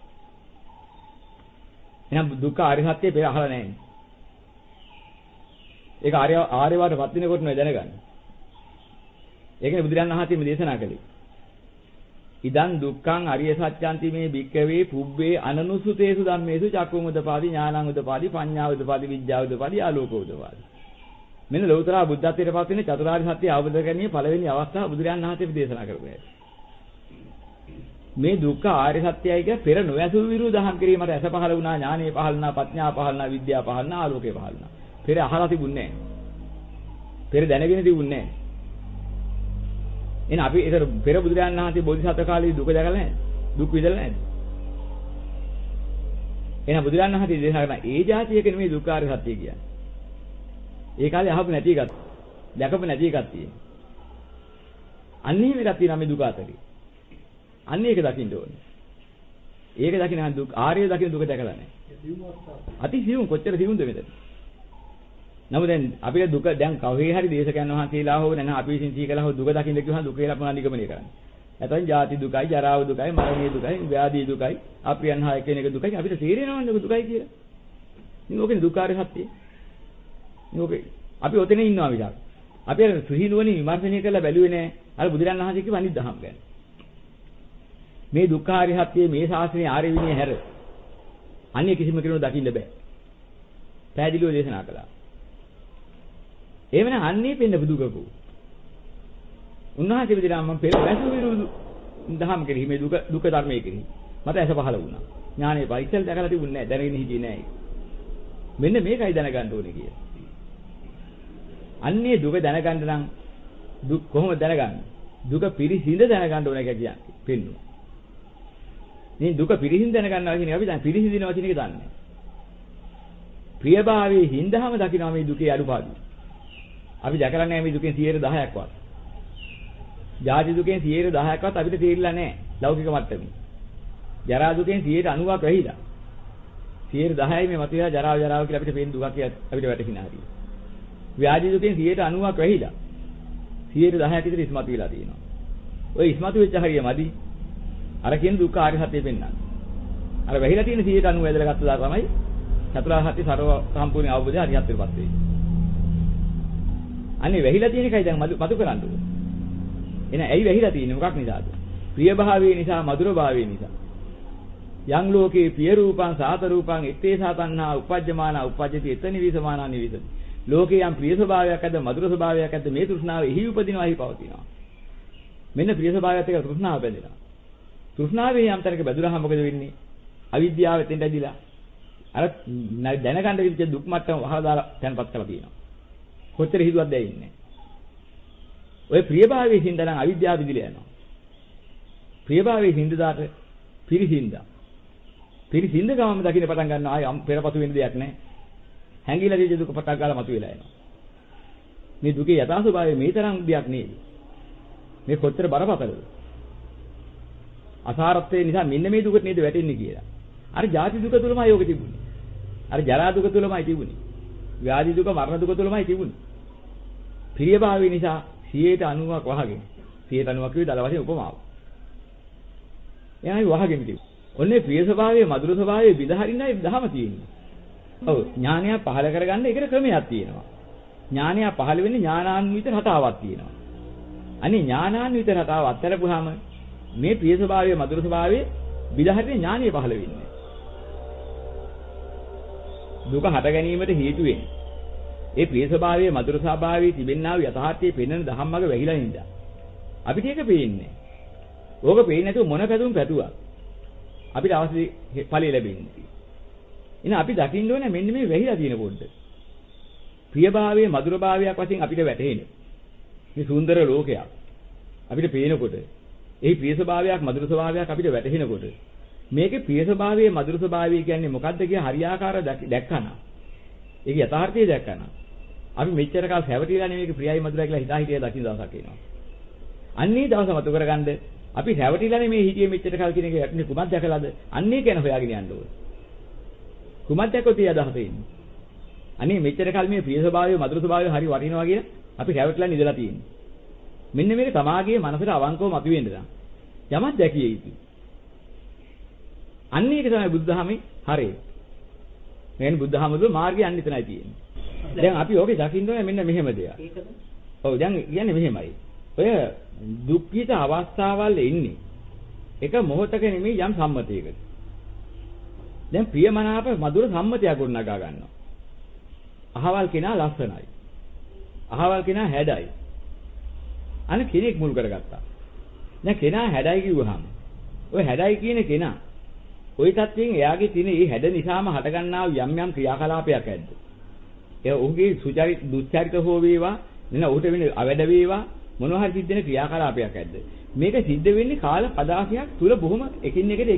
එහෙනම් දුක්ඛ ආර්ය සත්‍යය පෙර අහලා නැහැ. ඒක ආර්යවාදපත් වෙනකොට නෝ දැනගන්න. ඒකනේ බුදුරජාණන් වහන්සේ මේ දේශනා කළේ. ඉදන් දුක්ඛං අරිය සත්‍යන්ති මේ භික්ඛවේ පුබ්බේ අනනුසුතේසු ධම්මේසු චක්කුමුදපාදි ඥානං උදපාදි පඤ්ඤා උදපාදි විද්‍යා උදපාදි ආලෝක උදපාදි. මෙන්න ලෞතර බුද්ධත්වයට පත් වෙන චතුරාර්ය සත්‍ය අවබෝධ කරගැනීමේ පළවෙනි අවස්ථාව බුදුරජාණන් වහන්සේ දේශනා කරපුවා. මේ දුක්ඛ ආර්ය සත්‍යයයි කිය පෙර නොඇසු විරු දහම් කිරීමට ඇස පහළ වුණා ඥානෙ පහළ වුණා ප්‍රඥා පහළ වුණා විද්‍යා පහළ වුණා ආලෝකේ පහළ වුණා. පෙර අහලා තිබුණේ නැහැ. පෙර දැනගෙන තිබුණේ නැහැ. එහෙනම් අපි ඒතර පෙර බුදුරජාණන් වහන්සේ බෝධිසත්ව කාලේ දුක දැකලා නැහැ. දුක් විඳලා නැහැ. එහෙනම් බුදුරජාණන් වහන්සේ දේශනා කරන ඒ જાතියක නෙමෙයි දුක්ඛ ආර්ය සත්‍ය කියන්නේ. ඒ කාලේ අහපු නැති එකක්. දැකපු නැති එකක් තියෙනවා. අන්නේ මේකක් තියෙනවා මේ දුක අතරේ. අන්නේ ඒක දකින්න ඕනේ. ඒක දකින්න දුක් ආර්ය දකින්න දුක දැකලා නැහැ. අති සියුම් කොච්චර සියුම්ද මෙතන. නමුත් දැන් අපිට දුක දැන් කවහේ හරි දේශකයන් වහන්සේලා හෝ නැත්නම් අපි විසින් සීකලා හෝ දුක දකින්න කියවහම දුක කියලා අපුණා නිගමනය කරන්නේ. නැත්නම් ජාති දුකයි, ජරාව දුකයි, මරණීය දුකයි, ව්‍යාධි දුකයි, අප්‍රියන් හා එකිනෙක දුකයි අපිට තේරෙනවනේ දුකයි කියලා. ඉතින් ඕකනේ දුක්ඛාරය සත්‍යය. ඕකේ අපි ඔතන ඉන්නවා විතර. අපි අර සුහිනුවණින් විමර්ශනය කරලා බැලුවේ නෑ අර බුදුරන් වහන්සේ කිව්ව අනිත් දහම් ගැන. මේ දුක්ඛාරය සත්‍යයේ මේ ශාස්ත්‍රයේ ආර්ය විනය හැර අන්‍ය කිසිම කෙනෙකුට දකින්න බෑ. පැහැදිලිව දේශනා කළා. එහෙමනම් අන්නේ පෙන්න දුකකෝ. උන්වහන්සේ විදිහට මම පෙර වැසු විරුදු දහම් කෙරෙහි මේ දුක ධර්මයේ කෙරෙහි මට ඇස පහළ වුණා. ඥානෙ පරිච්ඡේද දැකලා තිබුණේ නැහැ. දැනගෙන හිටියේ නැහැ. මෙන්න මේකයි දැනගන්න ඕනේ කිය. අන්නේ දුක දැනගන්න නම් දුක් කොහොමද දැනගන්නේ? දුක පිරිසිඳ දැනගන්න ඕනේ කියන්නේ පෙන්නුවා. මේ දුක පිරිසිඳ දැනගන්නවා කියන එක අපි දැන් පිරිසිඳිනවා කියන එක දන්නේ. ප්‍රියභාවයේ හිඳහම දකිනවා මේ දුකේ අඩුපාඩු. අපි දැකලා නැහැ මේ දුකෙන් 10%ක්වත්. ජාති දුකෙන් 10%ක්වත් අපිට තේරිලා නැහැ ලෞකික මට්ටමේ. ජරා දුකෙන් 90%ක් වැහිලා. 10%යි මේ මතුවලා ජරාව කියලා අපිට පේන දුකක් අපිට වැටහිනා හරිය. ව්‍යාධි දුකෙන් 90%ක් වැහිලා. 10%ක් විතර ඉස්මතු වෙලා තියෙනවා. ඔය ඉස්මතු වෙච්ච හරිය මදි. අර කියන දුක්ඛ ආර්ය සත්‍ය පෙන්නන්නේ. අර වැහිලා තියෙන 90% වැදලා ගත්තා තමයි චතුරාර්ය සත්‍ය ਸਰව සම්පූර්ණ අවබෝධය හරියටපත් වෙන්නේ. අනේ වැහිලා තියෙන එකයි දැන් මතු කරන්න ඕනේ. එහෙනම් ඇයි වැහිලා තියෙන්නේ මොකක් නිසාද? ප්‍රිය භාවයේ නිසා, මధుර භාවයේ නිසා. යං ලෝකේ පිය රූපං සාත රූපං ඉත්තේ සාතන්නා උපජ්ජමානා උපජ්ජති එත නිවිසමානා නිවිසති. ලෝකේ යම් ප්‍රිය ස්වභාවයක් ඇද්ද, මధుර ස්වභාවයක් ඇද්ද මේ තෘෂ්ණාව එහි උපදිනවා එහි පවතිනවා. මෙන්න ප්‍රිය ස්වභාවයත් එක්ක තෘෂ්ණාව බැඳෙනවා. තෘෂ්ණාවේ යම් තරක බැඳුනහම මොකද වෙන්නේ? අවිද්‍යාව එතෙන්ට ඇදිලා අර දැනගන්න විදිහ දුක් මට්ටම වහලා දාලා තැන්පත් කරලා තියෙනවා. කොච්චර හිතුවත් දැනෙන්නේ නැහැ. ඔය ප්‍රියභාවයේ හින්දා නම් අවිද්‍යාව විදිලා යනවා. ප්‍රියභාවයේ හින්දාට පිරිසින්දා. පිරිසින්ද ගමම දකින්න පටන් ගන්නවා ආය පෙරපසු වෙන දෙයක් නැහැ. හැංගිලා තියෙන දුක පටක් ගාලා මතුවෙලා එනවා. මේ දුකේ යථා ස්වභාවය මේ තරම් දෙයක් නෙවෙයි. මේ කොච්චර බරපතලද? අසාරත්වයේ නිසා මෙන්න මේ දුකට නේද වැටෙන්නේ කියලා. අර ජාති දුක තුලමයි යෝග තිබුණේ. අර ජරා දුක තුලමයි තිබුණේ. ව්‍යාධි දුක මරණ දුක තුලමයි තිබුණේ. ප්‍රියභාවය නිසා 90%ක් වහගෙන 90%ක් කිව්වේ දල වශයෙන් උපමාව. එයායි වහගෙන තිබු. ඔන්නේ ප්‍රිය ස්වභාවය මధుර ස්වභාවය විදහරින්නයි දහම තියෙන්නේ. ඔව් ඥානය පහල කරගන්න ඒකට ක්‍රමයක් තියෙනවා. ඥානය පහල වෙන්නේ ඥානාන්විත රටාවක් තියෙනවා. අනේ ඥානාන්විත රටාව අත්හැරපුවාම මේ ප්‍රිය ස්වභාවය මధుර ස්වභාවය විදහරින්නේ ඥානය පහල වෙන්නේ. දුක හට ගැනීමට හේතු වෙන්නේ ඒ ප්‍රිය ස්වභාවයේ මధుර ස්වභාවයේ තිබෙනා වූ යථාර්ථයේ පෙන්වන ධම්මග වැහිලා ඉඳලා. අපිට ඒක පේන්නේ. ඕක පේන්නේ නැතුව මොන පැතුම් පැතුවා. අපිට අවශ්‍ය ඵලෙ ලැබෙන්නේ. එහෙනම් අපි දකින්න ඕනේ මෙන්න මේ වැහිලා තියෙන පොඩ්ඩ. ප්‍රියභාවයේ මధుර භාවයක් වශයෙන් අපිට වැටහෙන. මේ සුන්දර ලෝකයක්. අපිට පේනකොට ඒ ප්‍රිය ස්වභාවයක් මధుර ස්වභාවයක් අපිට වැටහෙනකොට මේකේ ප්‍රිය ස්වභාවයේ මధుර ස්වභාවය කියන්නේ මොකද්ද කියලා හරියාකාර දැක්කනා. ඒක යථාර්ථය දැක්කනා. අපි මෙච්චර කාල හැවටිලා නෙමෙයි ප්‍රියයි මధుරයි කියලා හිතා හිටිය දකින්න දවසක් එනවා. අන්නේ දවස මතු කරගන්න අපි හැවටිලා නෙමෙයි හිටියේ මෙච්චර කාල කියන එක යටිනේ කුමක් දැකලාද? අන්නේ ගැන හොයාගෙන යන්න ඕනේ. කුමක් දැක්කොත් ඒ අදහස එන්නේ. අනේ මෙච්චර කාල මේ ප්‍රිය ස්වභාවය මధుර ස්වභාවය හරි වටිනවා කියලා අපි හැවටිලා නිදලා තියෙන්නේ. මෙන්න මේක තමාගේ මනසට අවංකව මතුවෙන්න දා. යමක් දැකිය යුතුයි. අන්න ඒක තමයි බුද්ධහමේ හරය. මේ බුද්ධහමගේ මාර්ගය අන්න එතනයි තියෙන්නේ. දැන් අපි ඕකේ දකින්න ඕනේ මෙන්න මෙහෙම දෙයක්. ඒකද? ඔව් දැන් කියන්නේ මෙහෙමයි. ඔය දුක්ඛිත අවස්ථාවල් එන්නේ එක මොහොතක නෙමෙයි යම් සම්මතයකට. දැන් ප්‍රියමනාප මధుර සම්මතයක් ගොඩනගා ගන්නවා. අහවල් කෙනා ලස්සනයි. අහවල් කෙනා හැඩයි. අන්න කෙනෙක් මුල් කරගත්තා. දැන් කෙනා හැඩයි කිව්වහම ඔය හැඩයි කියන කෙනා ওই තත්වයෙන් එයාගේ තියෙන මේ හැඩ නිසාම හටගන්නා යම් යම් ක්‍රියාකලාපයක් ඇද්ද? ඒ ඔහුගේ සුචරිත දුස්චරිත හෝ වේවා නෙන ඔහුට වෙන අවැඩ වේවා මොනවා හරි සිද්ධ වෙන ක්‍රියාකලාපයක් ඇද්ද? මේක සිද්ධ වෙන්නේ කාල පදාසයක් තුල බොහොම එකින් එකට.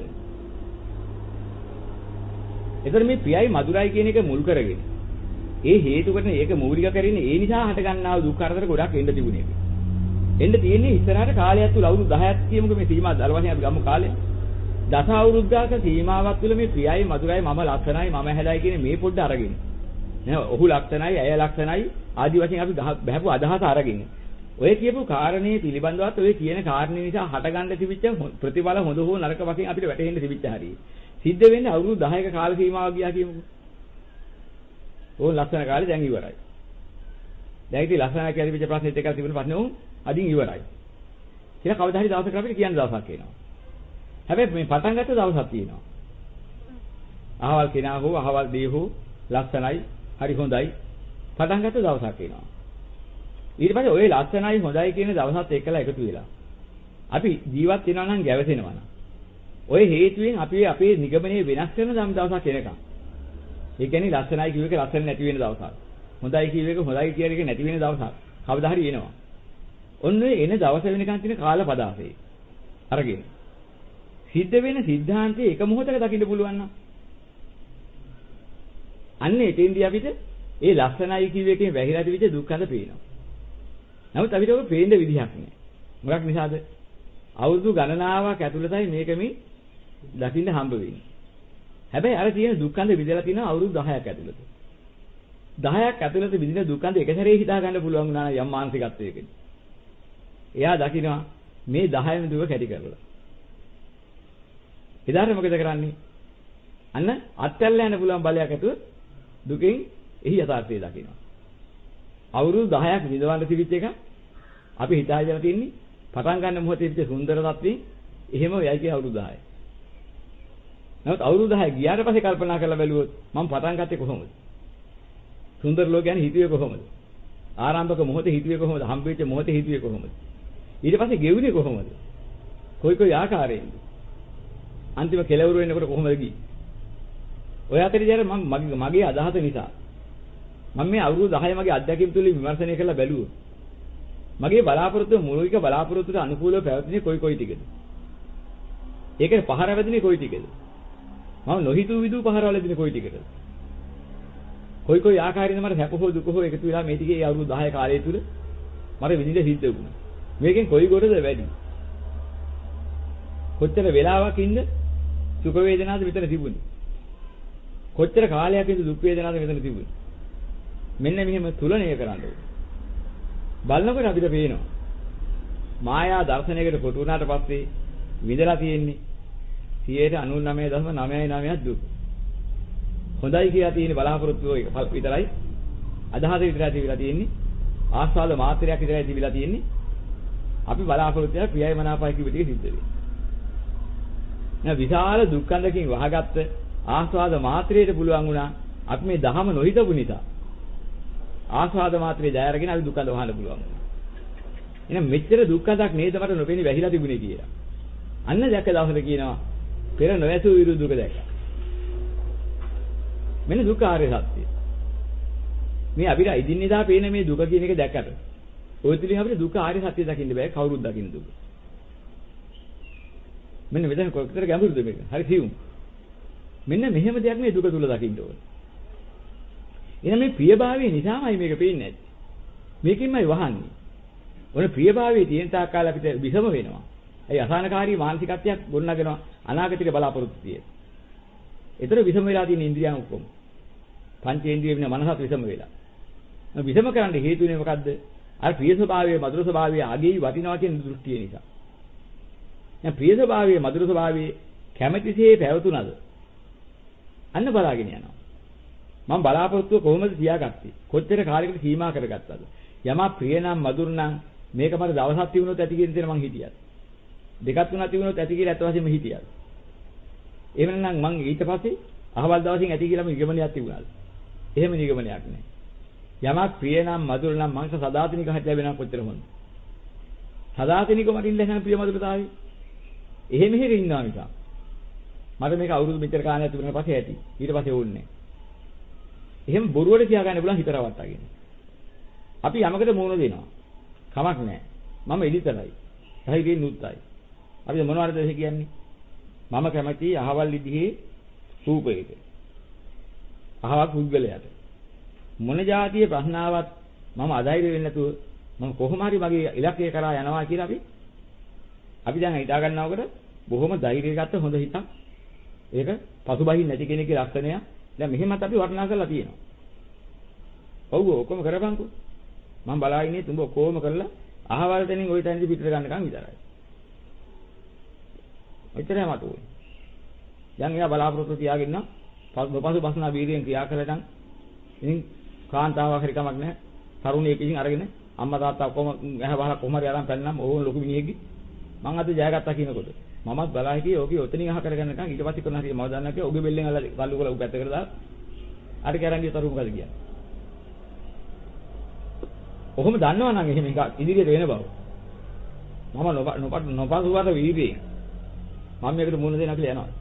ඒතර මේ ප්‍රියයි මధుරයි කියන එක මුල් කරගෙන ඒ හේතු කරන ඒක මූලික කරගෙන ඒ නිසා හටගන්නා දුක් කරදර ගොඩක් එන්න තිබුණේ. එන්න තියෙන්නේ ඉස්සරහට කාලයක් තුල අවුරුදු 10ක් කියමුකෝ මේ සීමා දල වශයෙන් අපි ගමු කාලේ. දස අවුරුද්දක සීමාවක් තුළ මේ ප්‍රියයි මధుරයි මම ලක්ෂණයි මම හැඩයි කියන මේ පොඩ්ඩ අරගෙන නේද ඔහු ලක්ෂණයි ඇය ලක්ෂණයි ආදි වශයෙන් අපි බහපු අදහස අරගෙන ඔය කියපු කාරණේ පිළිබඳවත් ඔය කියන කාරණේ නිසා හටගන්න තිබිච්ච ප්‍රතිඵල හොඳ හෝ නරක වශයෙන් අපිට වැටහෙන්න තිබිච්ච හරිය සිද්ධ වෙන්නේ අවුරුදු 10ක කාල සීමාවක් ගියා කියමුකෝ. ඕන ලක්ෂණ කාලේ දැන් ඉවරයි. දැන් ඉතින් ලක්ෂණ කියලා තිබිච්ච ප්‍රශ්නෙත් එක්ක තිබුණ ප්‍රශ්නේ උන් අදින් ඉවරයි. කියලා කවදා හරි දවසක අපිට කියන්න දවසක් එනවා. හැබැයි මේ පටන් ගත්ත දවසක් තියෙනවා. අහවල් කෙනා හෝ අහවල් දේ හෝ ලස්සනයි හරි හොඳයි පටන් ගත්ත දවසක් එනවා. ඊට පස්සේ ওই ලස්සනයි හොඳයි කියන දවසත් එක්කලා එකතු වෙලා අපි ජීවත් වෙනවා නම් ගැවසෙනවා නම් ওই හේතුවෙන් අපි අපේ නිගමනයේ වෙනස් කරන දවසක් එනකම්. ඒ කියන්නේ ලස්සනයි කියව එක ලස්සන නැති වෙන දවසක්. හොඳයි කියව එක හොඳයි කියන එක නැති වෙන දවසක්. කවදා හරි එනවා. ඔන්න ඔය එන දවස වෙනකන් තියෙන කාල පදාසේ අරගෙන සිද්ධ වෙන සිද්ධාන්තයේ එක මොහොතක දකින්න පුළුවන් නම් අන්න එතෙන්දී අපිට ඒ ලස්සනයි කියව එකෙන් වැහිලා තිබිච්ච දුක්ඛඳ පේනවා. නමුත් අපිට ඔක පේන්න විදිහක් නෑ. මොකක් නිසාද? අවුරුදු ගණනාවක් ඇතුළතයි මේක මේ දකින්න හම්බ වෙන්නේ. හැබැයි අර තියෙන දුක්ඛඳ විදලා තියෙනවා අවුරුදු 10ක් ඇතුළත. 10ක් ඇතුළත විදින දුක්ඛඳ එක සැරේ හිතා ගන්න පුළුවන් වුණා නම් යම් මානසිකත්වයකින්. එයා දකිනවා මේ 10ම දුක කැටි කරලා. එදාට මොකද කරන්නේ? අන්න අත්හැරලා යන්න පුළුවන් බලයක් ඇතුව දුකෙන් එහි යථාර්ථය දකිනවා. අවුරුදු 10ක් විඳවන්න තිබිච්ච එක අපි හිතාගෙන තින්නේ පටන් ගන්න මොහොතේ තිබිච්ච සුන්දර තත්ත්වේ එහෙම යයි කිය අවුරුදු 10යි. නමුත් අවුරුදු 10 ගියාට පස්සේ කල්පනා කරලා බැලුවොත් මම පටන් ගත්තේ කොහොමද? සුන්දර ලෝකයන් හිතුවේ කොහොමද? ආරම්භක මොහොතේ හිතුවේ කොහොමද? හම්බෙච්ච මොහොතේ හිතුවේ කොහොමද? ඊට පස්සේ ගෙවුනේ කොහොමද? කොයි ආකාරයෙන්ද? අන්තිම කෙලවර වෙනකොට කොහොමද ගියේ? ඔය අතරේ මගේ අදහස නිසා මම මේ අවුරුදු 10 මගේ අත්දැකීම් තුලින් විමර්ශනය කරලා බැලුවා. මගේ බලාපොරොත්තු මූලික බලාපොරොත්තුට අනුකූලව පැවතුනේ කොයි ටිකද? ඒකේ පහර වැදුනේ කොයි ටිකද? මම නොහිතූ විදූ පහර වැදුනේ කොයි ටිකද? කොයි ආකාරයෙන්ද මට හැප හෝ දුක හෝ එකතු වෙලා මේ ටිකේ අවුරුදු 10 කාලය තුල මට විඳින්න සිද්ධ වුණා. මේකෙන් කොයි කොටද වැඩි? කොච්චර වෙලාවක් ඉන්න සුඛ වේදනාද මෙතන තිබුණේ? කොච්චර කාලයක් ඉඳ දුක් වේදනාද මෙතන තිබුණේ? මෙන්න මෙහෙම තුලණය කරන්න ඕනේ. බලනකොට අපිට පේනවා මායා දර්ශනයකට කොටු වුණාට පස්සේ විඳලා තියෙන්නේ 99.99ක් දුක. හොඳයි කියලා තියෙන බලාපොරොත්තු විතරයි අදහස විතරයි තිබිලා තියෙන්නේ. ආස්වාද මාත්‍රයක් විතරයි තිබිලා තියෙන්නේ. අපි බලාපොරොත්තු වෙන ක්‍රියාවේ මනාපයි කිව්ව ටික සිද්ධ වෙන්නේ. නෑ විශාල දුක්ඛන්දකින් වහගත්ත ආස්වාද මාත්‍රයට පුළුවන් වුණා අපි මේ දහම නොහිතපු නිසා ආස්වාද මාත්‍රේ ජය අරගෙන අපි දුක්ඛන්ද වහන්න පුළුවන්. එහෙනම් මෙච්චර දුක්ඛන්දක් නේද මට නොපෙනී වැහිලා තිබුණේ කියලා. අන්න දැක්ක දවසට කියනවා පෙර නොඇසූ විරුද්ධ දුක දැක්කා. මෙන්න දුක්ඛ ආර්ය සත්‍යය. මේ අපිට ඉදින්නෙදා පේන මේ දුක කියන එක දැක්කට ඔය තුලින් අපිට දුක්ඛ ආර්ය සත්‍යය දකින්න බෑ කවුරුත් දකින්න දුක. මෙන්න මෙතන කොච්චර ගැඹුරුද මේක? හරි සියුම්. මෙන්න මෙහෙම දෙයක් මේ දුක තුල දකින්න ඕනේ. එහෙනම් මේ ප්‍රියභාවය නිසාමයි මේක පේන්නේ නැත්තේ. මේකෙන්මයි වහන්නේ. ඔන ප්‍රියභාවයේ තියෙන තාක් කාල අපිට විසම වෙනවා. ඒ අසහනකාරී මානසිකත්වයක් ගොඩනගෙනවා අනාගතේ බලාපොරොත්තු තියෙන. ඒතර විසම වෙලා තියෙන ඉන්ද්‍රියන් ඔක්කොම. පංචේන්ද්‍රිය වෙන මනසත් විසම වෙලා. විසම කරන්න හේතු වෙන්නේ මොකද්ද? අර ප්‍රිය ස්වභාවයේ මధుර ස්වභාවයේ ආගේ වටිනවා කියන දෘෂ්ටිය නිසා. දැන් ප්‍රිය ස්වභාවයේ මధుර ස්වභාවයේ කැමැතිසේ පැවතුනද? අන්න බලාගෙන යනවා. මම බලාපොරොත්තුව කොහොමද තියාගත්තේ? කොච්චර කාලයකට සීමා කරගත්තද? යමා ප්‍රිය නම් මధుර නම් මේක මට දවසක් තිබුණොත් ඇති කියන දේ මං හිතියත්. දෙකක් තුනක් තිබුණොත් ඇති කියලා අත වශයෙන්ම හිතියත්. එහෙම නැත්නම් මං ඊට පස්සේ අහවල් දවසින් ඇති කියලාම නිගමනයක් තිබුණාද? එහෙම නිගමනයක් නැහැ. යමක් ප්‍රිය නම් මధుර නම් මං සදාතනික හට ලැබෙනවා කොච්චර හොඳ. සදාතනික මට ඉන්න හැම ප්‍රිය මధుරතාවය. එහෙම මෙහෙර ඉන්නවා නිසා. මට මේක අවුරුදු මෙච්චර කාලයක් තිබුණාට පස්සේ ඇති. ඊට පස්සේ ඕන්නේ නැහැ. එහෙම බොරුවට තියාගන්න පුළුවන් හිත රවට්ටගෙන. අපි යමකට මූණ දෙනවා. කමක් නැහැ. මම එලිතරයි. ධෛර්යයෙන් උත්සාහයි. අපි මොනවද ඒක කියන්නේ? මම කැමති අහවල් විදිහේ රූපයකට. අහවල් පුද්ගලයාට. මොන જાතිය ප්‍රශ්නාවක් මම අධෛර්ය වෙන්නේ නැතුව මම කොහොම හරි මගේ ඉලක්කය කරා යනවා කියලා අපි දැන් හිතා ගන්නවකට බොහොම ධෛර්යය ගත්ත හොඳ හිතක්. ඒක පසුබහින් නැති කෙනෙක්ගේ ලක්ෂණය. දැන් මෙහෙමත් අපි වර්ණනා කරලා තියෙනවා. ඔව් ඔක්කොම කරපන්කෝ. මම බලා ඉන්නේ තුඹ ඔක්කොම කරලා අහවල් තැනින් ওই තැනදී පිටර ගන්නකම් විතරයි. එච්චරයි මට ඕනේ. දැන් එයා බලාපොරොත්තු තියාගෙන පසු බස්නා වීර්යයෙන් ක්‍රියා කළා නම් ඉතින් කාන්තාවක් හරි කමක් නැහැ. තරුණියෙක් ඉතින් අරගෙන අම්මා තාත්තා ඔක්කොම ඇහ බහලා කොහම හරි අරන් පැනනම් ඕන ලොකු මිනිහෙක්ගේ මං අද ජයගත්තා කියනකොට මමත් බලා හිටියේ ඕකේ ඔතනින් අහ කරගන්නකම් ඊට පස්සේ කොන හරි මම දන්නා කියලා ඔගේ බෙල්ලෙන් අල්ල කල්ලු කරලා උ පැත්තකට දාලා අර කැරන්ගේ තරු මොකද කියන්නේ. ඔහොම දන්නවනම් එහෙම එකක් ඉදිරියට වෙන බව. මම නොපසුවට වීර්යයෙන් මම මේකට මුණ දෙනවා කියලා යනවා.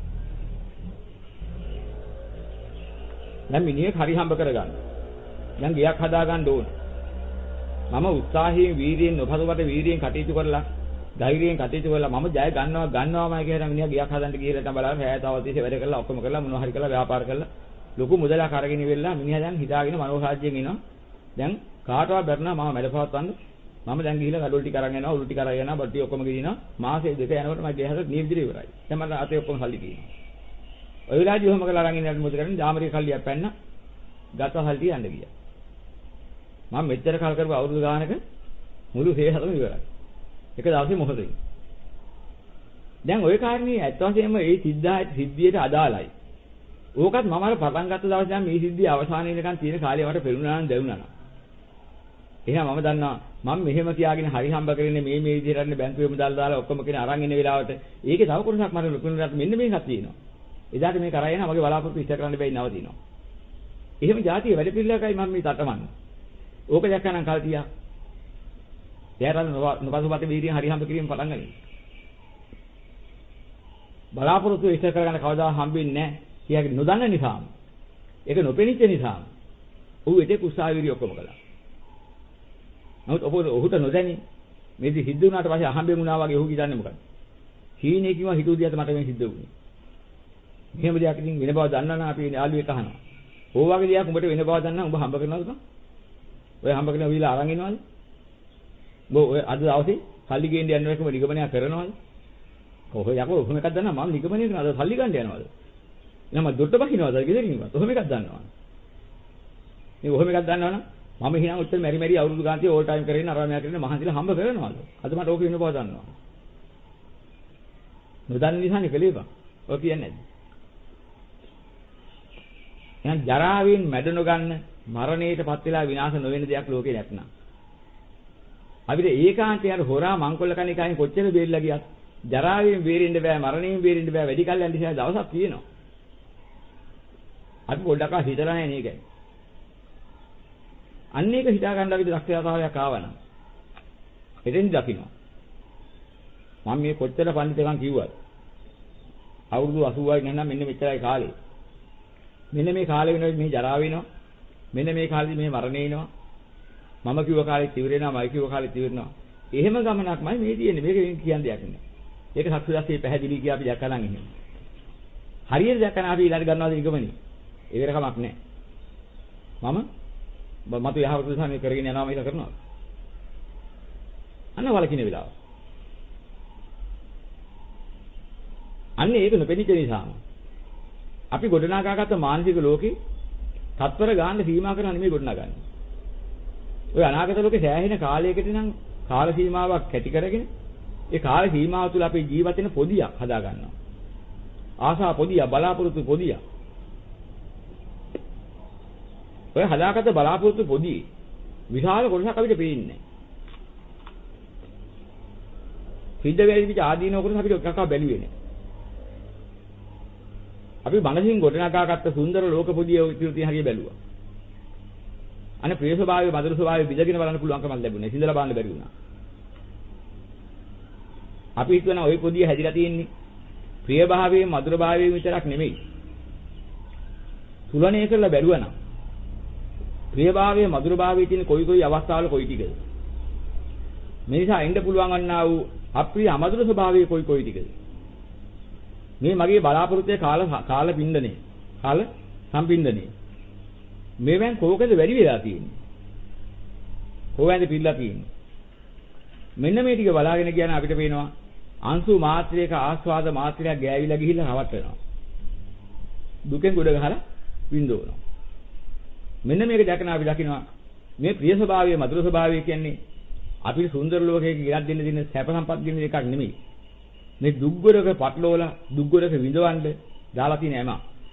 දැන් මිනිහෙක් හරි හම්බ කරගන්න. දැන් ගියක් හදා ගන්න ඕන. මම උත්සාහයෙන් වීර්යයෙන් නොපසුවට වීර්යයෙන් කටයුතු කරලා ධෛර්යයෙන් කටයුතු කරලා මම ජය ගන්නවාමයි කියලා මිනිහා ගියක් හදන්න ගිහලා තමයි බලන්න හැයතාව තිස්සේ වැඩ කරලා ඔක්කොම කරලා මොනවා හරි කරලා ව්‍යාපාර කරලා ලොකු මුදලක් අරගෙන ඉවෙලා මිනිහා දැන් හිතාගෙන මනෝසාජ්‍යයෙන් එනවා. දැන් කාටවත් බැරනා මම මැඩපවත්වන්න මම දැන් ගිහිල්ලා ගඩොල් ටික අරන් යනවා උළු ටික අරන් යනවා බඩ ටික ඔක්කොම ගෙනිනවා මාසෙ දෙක යනකොට මගේ ගෙහර නිවිදිරි ඉවරයි. දැන් මට අතේ ඔක්කොම සල්ලි තියෙනවා. ඔය වෙලාවදී ඔහොම කරලා අරන් ඉන්නකොට මොකද කරන්නේ? ජාමරිය කල්ලියක් පැන්න ගත සල්ලි යන්න ගියා. මම මෙච්චර කල් කරපු අවුරුදු ගානක මුළු හේහතම ඉවරයි. එක දවසේ මොහොතේ. දැන් ওই කාරණේ ඇත්ත වශයෙන්ම ඒ සිද්ධියට අදාළයි. ඕකත් මම අර පටන් ගත්ත දවසේ දැන් මේ සිද්ධිය අවසානයේ ඉඳන් තියෙන කාලේ මට පෙරුණා නම් දැවුණා නම්. එහෙනම් මම දන්නවා මම මෙහෙම කියාගෙන හරි හම්බ කරන්නේ මේ විදිහට අරන්නේ බැංකුවේ මුදල් දාලා ඔක්කොම කෙනා අරන් ඉන්න වෙලාවට ඒකේ තව කොටසක් මට ලොකුනට මෙන්න මේකක් තියෙනවා. එදාට මේක අරන් යනවා මගේ බලාපොරොත්තු ඉෂ්ට කරන්න බැරි නවතිනවා. එහෙම જાතිය වැඩ පිළිලකයි මම මේ තටමන්නේ. ඕක දැක්කනම් කල් තියා. එයාට නොපසුපත වීර්යයෙන් හරි හම්බ කිරීම පටන් ගන්න. බලාපොරොත්තු ඉෂ්ට කරගන්න කවදා හම්බෙන්නේ නැහැ. කියාගෙන නොදන්න නිසාම. ඒක නොපෙනිච්ච නිසාම. ඌ ඒකේ උත්සාහ වීර්ය ඔක්කොම කළා. නමුත් ඔහුට නොදැනි මේ දි සිද්ධ වුණාට පස්සේ අහම්බෙන් වුණා වගේ ඔහු කියන්නේ මොකක්ද? හීනේ කිව්වා හිතුව දිහාට මට මේ සිද්ධ වුණේ. මෙහෙම දෙයක් ඉතින් වෙන බව දන්නා නම් අපි යාළුවෙක් අහනවා. ඕ වගේ දෙයක් උඹට වෙන බව දන්නා උඹ හම්බ කරනවද බං? ඔය හම්බ කරන වීලා අරන් ඉනවද? ඔය අද දවසේ සල්ලි ගේන්න යනවා එකම නිගමනය කරනවද? කොහොම යකෝ ඔහොම එකක් දන්නා මම නිගමනය කරන අද සල්ලි ගන්න යනවද? එහෙනම් මම දොඩට බහිනවද ගෙදරින්වත්? ඔහොම එකක් දන්නවා. මේ ඔහොම එකක් දන්නවනම් මම හිනා උත්තර මෙරි අවුරුදු ගානක් ඕල් ටයිම් කරගෙන අරමයා කරගෙන මහන්සිලා හම්බ කරනවද? අද මට ඕක වෙන බව දන්නවා. නොදන්න නිසානේ කලේ බං. ඔය කියන්නේ නැද්ද? එහෙනම් ජරාවෙන් මැඩ නොගන්න මරණයටපත් වෙලා විනාශ නොවන දෙයක් ලෝකේ නැත්නම්. අපිට ඒකාන්තයෙන් අර හොරා මංකොල්ල කණ එකෙන් කොච්චර බේරිලා ගියත් ජරාවෙන් බේරෙන්න බෑ මරණයෙන් බේරෙන්න බෑ වැඩි කල් යන නිසා දවසක් තියෙනවා. අපි පොඩ්ඩක් හිතලා නැහැ නේද? අන්න ඒක හිතා ගන්න අපිට දක්ෂතාවයක් ආවනම් එතෙන් දකින්න. මම මේ කොච්චර පඬිතුකම් කිව්වද? අවුරුදු 80යි නැත්නම් මෙන්න මෙච්චරයි කාලේ. මෙන්න මේ කාලේ වෙනකොට මේ ජරාව වෙනවා. මෙන්න මේ කාලෙදි මේ මරණය එනවා. මම කිව්ව කාලෙත් ඉවරෙනවා, මයි කිව්ව කාලෙත් ඉවරෙනවා. එහෙම ගමනක්මයි මේ තියෙන්නේ. මේක කියන්න දෙයක් නෑ. ඒක සත්‍යදස්සේ පැහැදිලි කියා අපි දැක්කනම් එහෙම. හරියට දැක්කම අපි ඊළඟ ගන්නවාද නිගමනේ. ඒකට කමක් නෑ. මතු යහපත් සාමය කරගෙන යනවා මේක කරනවා. අන්න වලකින වෙලාව. අන්න ඒක නොපෙනිච්ච නිසාම අපි ගොඩනගාගත්ත මානසික ලෝකේ තත්පර ගන්න සීමා කරලා නෙමෙයි ගොඩනගන්නේ. ඔය අනාගත ලෝකේ සෑහෙන කාලයකට නම් කාල සීමාවක් කැටි කරගෙන ඒ කාල සීමාව තුළ අපි ජීවත් වෙන පොදියක් හදා ගන්නවා. ආසා පොදිය, බලාපොරොත්තු පොදිය. ඔය හදාගත්ත බලාපොරොත්තු පොදියේ විශාල කොටසක් අපිට පේන්නේ නැහැ. සිද්ධ වෙලිවිච ආදීනව කොටස අපිට එකක් බැලුවේ නැහැ. අපි මනසින් ගොඩනගාගත්ත සුන්දර ලෝක පොදිය ඉතිරි හරිය බැලුවා. අනේ ප්‍රිය ස්වභාවය, මధుර ස්වභාවය විදගෙන බලන්න පුළුවන්කමක් ලැබුණේ. සිඳලා බලන්න බැරි වුණා. අපි හිතනවා ওই පොදිය හැදිලා තියෙන්නේ ප්‍රිය භාවයෙන්, මధుර භාවයෙන් විතරක් නෙමෙයි. තුලණය කරලා බැලුවා නම් ප්‍රිය භාවයේ, මధుර භාවයේ තියෙන කොයි අවස්ථාවල කොයි ටිකද? මේ නිසා එන්න පුළුවන් වන්නා වූ අප්‍රිය, අමధుර ස්වභාවයේ කොයි ටිකද? මේ මගේ බලාපොරොත්තුවේ කාල පින්ඩනේ, කාල සම්පින්ඩනේ. මේවෙන් කෝකද වැඩි වෙලා තියෙන්නේ? කොහෙන්ද පිළලා තියෙන්නේ? මෙන්න මේ ටික බලාගෙන කියන අපිට පේනවා අංශු මාත්‍රයක ආස්වාද මාත්‍රයක් ගෑවිලා ගිහිල්ලා නවත්වනවා. දුකෙන් ගොඩ ගහලා විඳවනවා. මෙන්න මේක දැකන අපි දකිනවා මේ ප්‍රිය ස්වභාවය, මధుර ස්වභාවය කියන්නේ අපිට සුන්දර ලෝකයක ගෙනත් දෙන්න සැප සම්පත් දෙන්න එකක් නෙමෙයි. මේ දුක්ගොරක පටලෝලා දුක්ගොරක විඳවන්න දාලා තියෙන හැම.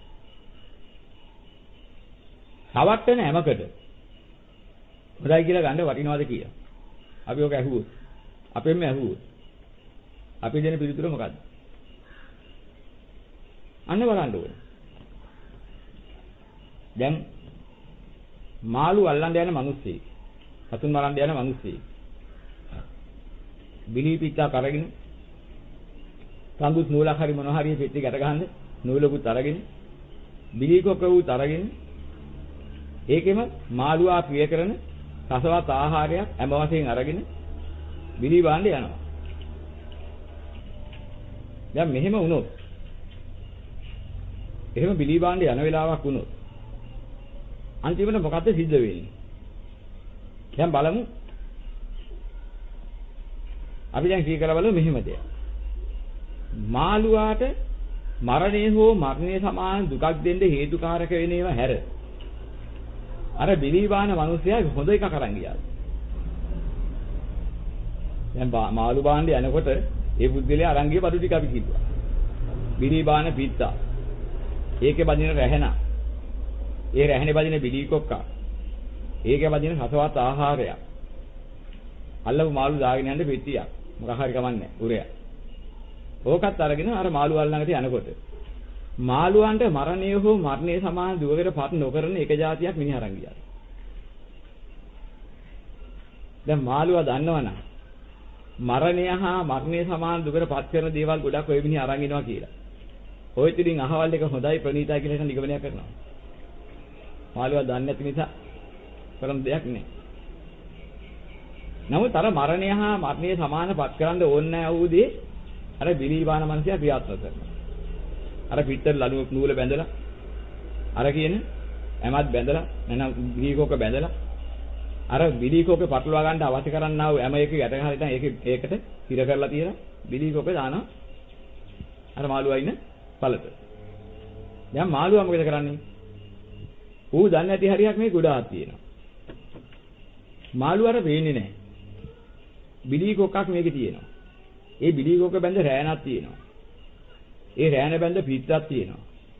සවට්ටන හැමකට හොඳයි කියලා ගන්න වටිනවද කියලා. අපි ඔක ඇහුවොත්, අපෙන්ම ඇහුවොත් අපි දෙන පිළිතුර මොකද්ද? අන්න බලන්න ඕනේ. දැන් මාළු අල්ලන්න යන මිනිස්සෙක්, සතුන් මරන්න යන මිනිස්සෙක්. බිලී පිටා කරගෙන සම්දුත් නූලක් හරි මොනවා හරි පෙට්ටි ගැට ගහන්න නූලකුත් අරගෙන බිලී කොකවුත් අරගෙන ඒකෙම මාළුවා ප්‍රිය කරන රසවත් ආහාරයක් හැම වශයෙන් අරගෙන බිලී බාන්න යනවා. දැන් මෙහෙම වුණොත්, එහෙම බිලී බාන්න යන වෙලාවක් වුණොත් අන්තිමට මොකද්ද සිද්ධ වෙන්නේ? දැන් බලමු. අපි දැන් කී කරලා බලමු මෙහෙම දෙයක්. මාළුවාට මරණය හෝ මරණය සමාන දුකක් දෙන්න හේතුකාරක වෙන ඒවා හැර අර බිලී බාන මිනිසයා හොඳ එකක් අරන් ගියා. දැන් මාළු බාන්න යනකොට ඒ බුද්ධිලේ අරන් ගිය බඩු ටික අපි කිව්වා. බිලී බාන පිට්ටා. ඒකේ බදින රැහෙන. ඒ රැහෙනේ බදින බිලී කොක්කා. ඒකේ බදින රසවත් ආහාරය. අල්ලපු මාළු දාගෙන යන්න පෙට්ටියක්. මොකක් හරි කමන්නේ උරයක්. ඕකත් අරගෙන අර මාළුවා ළඟට යනකොට මාළුවන්ට මරණය හෝ මරණය සමාන දුවකට පත් නොකරන එක જાතියක් මිනිහ අරන් ගියා. දැන් මාළුවා දන්නවනම් මරණය හා මරණය සමාන දුකට පත් කරන දේවල් ගොඩක් ඔය මිනිහ අරන් ඉනවා කියලා. ඔය ඉතින් අහවල් එක හොඳයි ප්‍රණීතයි කියලා හිතන නිගමනය කරනවා. මාළුවා දන්නේ නැති නිසා කරන දෙයක් නෑ. නමුත් අර මරණය හා මරණය සමාන පත් කරන්න ඕනේ නැහැ වූ දේ අර බිලී බාන මනසයා ක්‍රියාත්මක කරනවා. අර පිටතර ලණු නූල බැඳලා අර කියන ඇමත් බැඳලා නැත්නම් බිලීකෝක බැඳලා අර බිලීකෝකේ පටලවා ගන්න අවශ්‍ය කරන්නා වූ හැම එක යට ගහලා ඉතින් ඒකට හිර කරලා තියලා බිලීකෝකේ දානවා අර මාළුවා ඉන්න පළට. දැන් මාළුවා මොකද කරන්නේ? ඌ දන්නේ නැති හරියක් මේ ගොඩාක් තියෙනවා. මාළුවාට පේන්නේ නැහැ. බිලීකෝකක් මේකේ තියෙනවා. ඒ බිලීකෝක බැඳ රෑනක් තියෙනවා. ඒ රෑන බැඳ පිටක් තියෙනවා.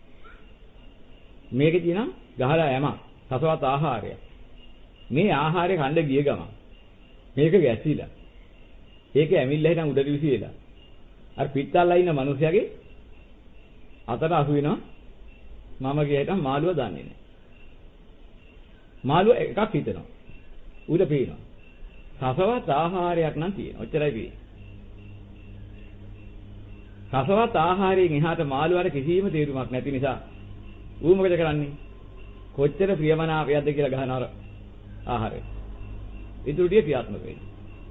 මේකේ තියෙනවා ගහලා යමක් රසවත් ආහාරයක්. මේ ආහාරය කන්න ගිය ගමන් මේක ගැසිලා. ඒක ඇමිල්ලා හිටන් උඩට විසිලා. අර පිටල්ලා ඉන්න මිනිහයාගේ අතට අහු වෙනවා. මම ගියටම මාළුව දන්නේ නැහැ. මාළුව එකක් හිතනවා. උඩ පේනවා. රසවත් ආහාරයක් නම් තියෙනවා. ඔච්චරයි පේන්නේ. රසවත් ආහාරයෙන් එහාට මාළුවාට කිසිම තේරුමක් නැති නිසා ඌ මොකද කරන්නේ? කොච්චර ප්‍රියමනාපයක්ද කියලා ගහනවා ආහාරය. ඒක උඩිය ක්‍රියාත්මක වෙනවා.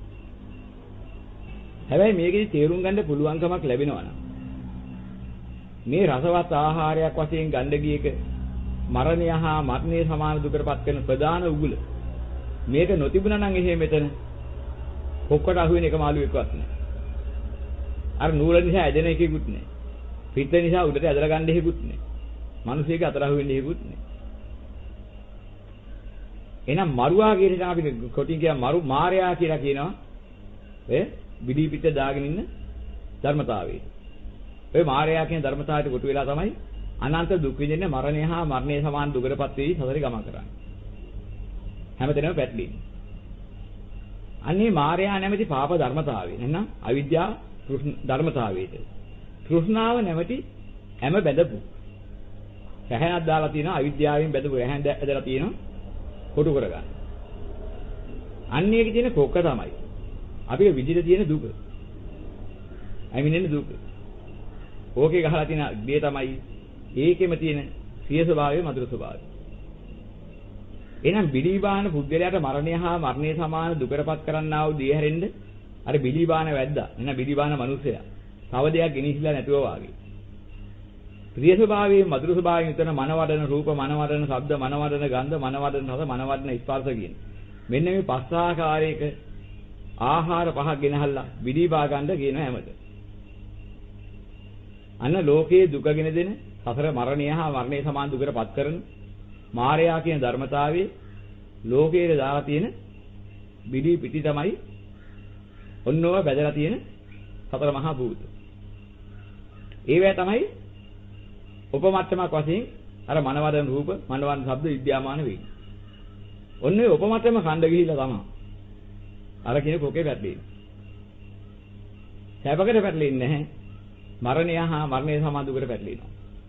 හැබැයි මේකේ තේරුම් ගන්න පුළුවන්කමක් ලැබෙනවා නම් මේ රසවත් ආහාරයක් වශයෙන් ගන්න ගියක මරණය හා මරණය සමාන දුකටපත් කරන ප්‍රධාන උගුල මේක නොතිබුණා නම් එහෙම මෙතන කොක්කට අහු වෙන එක මාළුවෙක්වත් නෑ. අර නූල නිසා ඇදෙන එකෙකුත් නෑ. පිට නිසා උඩට ඇදලා ගන්න එකෙකුත් නෑ. මිනිස්සෙක් අතර අහු වෙන්න එකෙකුත් නෑ. එහෙනම් මරුවා කියන එක අපි කොටින් කියන මාරයා කියලා කියනවා. බිඩී පිට දාගෙන ඉන්න ධර්මතාවය. ඔය මායя කියන ධර්මතාවයට කොටු වෙලා තමයි අනන්ත දුක් විඳින්නේ මරණය හා මරණය සමාන දුකටපත් වෙයි සසරේ ගමන් කරන්නේ. හැමතැනම පැටලෙන්නේ. අන්නේ මායя නැමැති පාප ධර්මතාවය. එහෙනම් අවිද්‍යාව ධර්මතාවයට. තෘෂ්ණාව නැමැති හැම බැඳපු. රැහැනක් දාලා තියෙනවා අවිද්‍යාවෙන් බැඳපු රැහැන් ඇදලා තියෙනවා කොටු කරගන්න. අන්නේක තියෙන කොක්ක තමයි. අපිට විඳින තියෙන දුක. ඇමිනෙන දුක. ඕකේ ගහලා තියෙන දේ තමයි ඒකෙම තියෙන සිය ස්වභාවය මధుර ස්වභාවය. එහෙනම් බිලීබාන පුද්ගලයාට මරණය හා මරණය සමාන දුකටපත් කරන්නා වූ දේ හැරෙන්න අර බිලීබාන වැද්දා. එහෙනම් බිලීබාන මිනිසයා. තව දෙයක් ගෙනිහිලා නැතුව වාගේ. ප්‍රිය ස්වභාවයේ මధుර ස්වභාවයෙන් යුතන මනවඩන රූප මනවඩන ශබ්ද මනවඩන ගන්ධ මනවඩන රස මනවඩන ස්පර්ශ කියන. මෙන්න මේ පස් ආකාරයක ආහාර පහක් ගෙනහල්ලා බිලීබා ගන්න කියන හැමද. අන්න ලෝකයේ දුකගෙන දෙන සසර මරණය හා මරණය සමාන දුකටපත් කරන මායя කියන ධර්මතාවයේ ලෝකයේ දාලා තියෙන බිලි පිටි තමයි ඔන්නෝව බැදලා තියෙන සතර මහා භූත. ඒවැ තමයි උපමට්ටමක් වශයෙන් අර මනවදන රූප මනවදන ශබ්ද විද්‍යාමාන වෙන්නේ. ඔන්නේ උපමට්ටම ඛණ්ඩ ගිහිල්ලා තමයි අර කියන කොකේ පැටලෙන්නේ. සැපකට පැටලෙන්නේ නැහැ. මරණය හා මරණය සමාන දුකට පැටලෙනවා.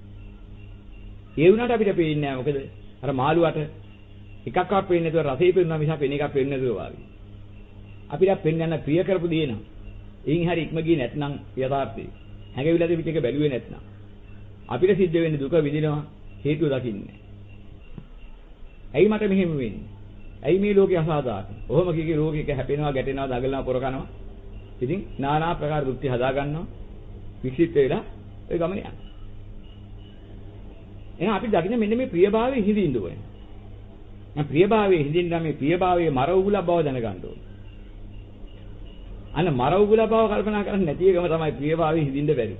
ඒ වුණාට අපිට පේන්නේ නැහැ. මොකද අර මාළුවට එකක්වත් පේන්නේ නැතුව රසෙ පේනවා මිසක් වෙන එකක් පේන්නේ නැතුව වාගේ. අපිට පෙන්වන්න ප්‍රිය කරපු දේ නම් එයින් හරි ඉක්ම ගියේ නැත්නම් යථාර්ථය. හැඟවිලා දෙවිත් එක බැලුවේ නැත්නම් අපිට සිද්ධ වෙන්නේ දුක විඳිනවා හේතුව දකින්නේ. ඇයි මට මෙහෙම වෙන්නේ? ඇයි මේ ලෝකේ අසාධාරණ? ඔහොම කීකේ ලෝකෙක හැපෙනවා, ගැටෙනවා, දඟලනවා, පොර කනවා. ඉතින් নানা ආකාර දෘෂ්ටි හදා ගන්නවා. වික්ෂිප්ත වෙලා ඒ ගමන යනවා. එහෙනම් අපි දකින්න මෙන්න මේ ප්‍රියභාවයේ හිඳින්න ඕනේ. මම ප්‍රියභාවයේ හිඳින්න මේ ප්‍රියභාවයේ මර උගුල බව දැනගන්න ඕනේ. අන්න මර උගුල බව කල්පනා කරන්නේ නැති එකම තමයි ප්‍රියභාවයේ හිඳින්න බැරි.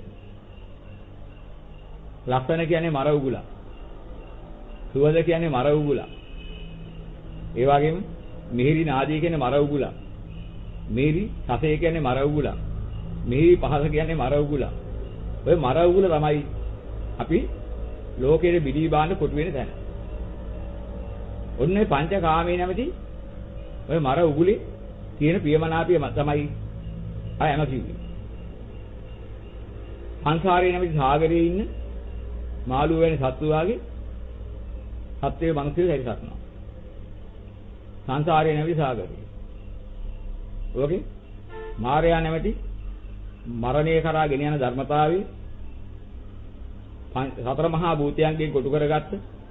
ලස්සන කියන්නේ මර උගුල. සුවඳ කියන්නේ මර උගුල. ඒ වගේම මිහිරි නාදය කියන්නේ මර උගුල. මිහිරි රසය කියන්නේ මර උගුල. මිහිරි පහස කියන්නේ මර උගුල. ඔය මර උගුල තමයි අපි ලෝකයේ බිලී බාන්න කොටු වෙන තැන. ඔන්නේ පංචකාමයේ නැමැති ඔය මර උගුලේ තියෙන ප්‍රියමනාපිය තමයි අයම කිව්වේ. සංසාරයේ නැමැති සාගරයේ ඉන්න මාළුව වැනි සත්තු වාගේ සත්වයේ මිනිස්සු හැරිසක්නවා. සංසාරයේ නැමැති සාගරය. ඕකේ මායя නැමැති මරණය කරා ගෙන යන ධර්මතාවයේ සතර මහා භූතයන්ගෙන් කොටු කරගත්ත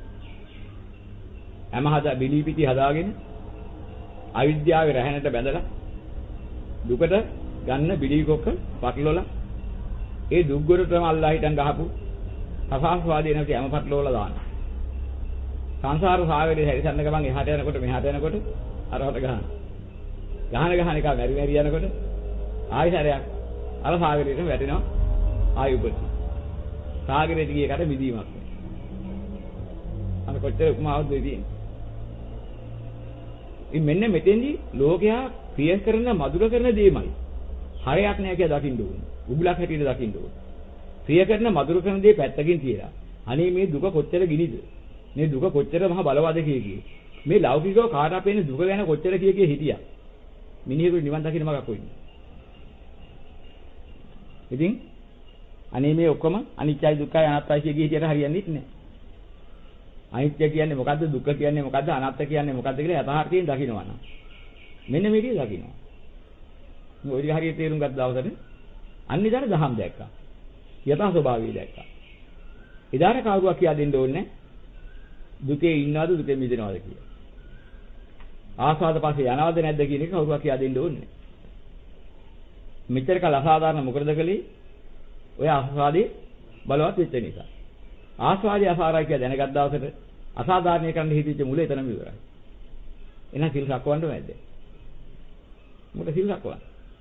හැම හදා බිලී පිටි හදාගෙන අවිද්‍යාවේ රැහැනට බැඳලා දුකට ගන්න බිලී කොක්ක පටලවලා ඒ දුක්ගොරටම අල්ලා හිටන් ගහපු අසාස්වාදී නැති හැම පටලවලා දානවා. සංසාර සාගරේ හැරිසන්න ගමන් එහාට යනකොට මෙහාට යනකොට අරකට ගහනවා. ගහන එක මෙරි යනකොට ආයෙ සැරයක් අර සාගරේට වැටෙනවා ආයෙ උපදිනවා. සාගරේට ගිය එකට මිදීමක් නෑ. අර කොච්චර උපමාවක්ද තියෙන්නේ. ඉතින් මෙන්න මෙතෙන්දි ලෝකයා ප්‍රිය කරන මధుර කරන දේමයි. හරයක් නෑ කියලා දකින්න ඕනේ. උගුලක් හැටියට දකින්න ඕනේ. ප්‍රිය කරන මధుර කරන දේ පැත්තකින් තියලා. අනේ මේ දුක කොච්චර ගිනිද? මේ දුක කොච්චර මහ බලවද කිය. මේ ලෞකිකව කාට අපේන දුක ගැන කොච්චර කිය හිටියා. මිනිහෙකුට නිවන් දකින්න මගක් කොයිද? ඉතින් අනේ මේ ඔක්කොම අනිත්‍යයි දුක්ඛයි අනාත්තයි කිය හිටියට හරියන්නේ නැහැ. අනිත්‍ය කියන්නේ මොකද්ද? දුක්ඛ කියන්නේ මොකද්ද? අනාත්ත කියන්නේ මොකද්ද කියලා යථාර්ථයෙන් දකින්නවා නම්. මෙන්න මේ විදිහ දකින්නවා. මේ ඔය විදිහ හරියට තේරුම් ගත්ත දවසට අනිදාට දහම් දැක්කා. යථා ස්වභාවය දැක්කා. ඉදාර කවුරුවක් කියා දෙන්න ඕනේ දුකේ ඉන්නවද දුකෙන් මිදෙනවද කියලා. ආස්වාද පස්සේ යනවද නැද්ද කියන එක කවුරුවක් කියා දෙන්න ඕනේ. මෙච්චර කල අසාධාරණ මොකද කළේ? ඔය ආස්වාදේ බලවත් වෙච්ච නිසා. ආස්වාදේ අසාරයි කියලා දැනගත් දවසට අසාධාරණය කරන්න හිතෙච්ච මුල එතනම ඉවරයි. එහෙනම් සිල් රැකවන්න බෑද? මොකද සිල් රැකවන්න?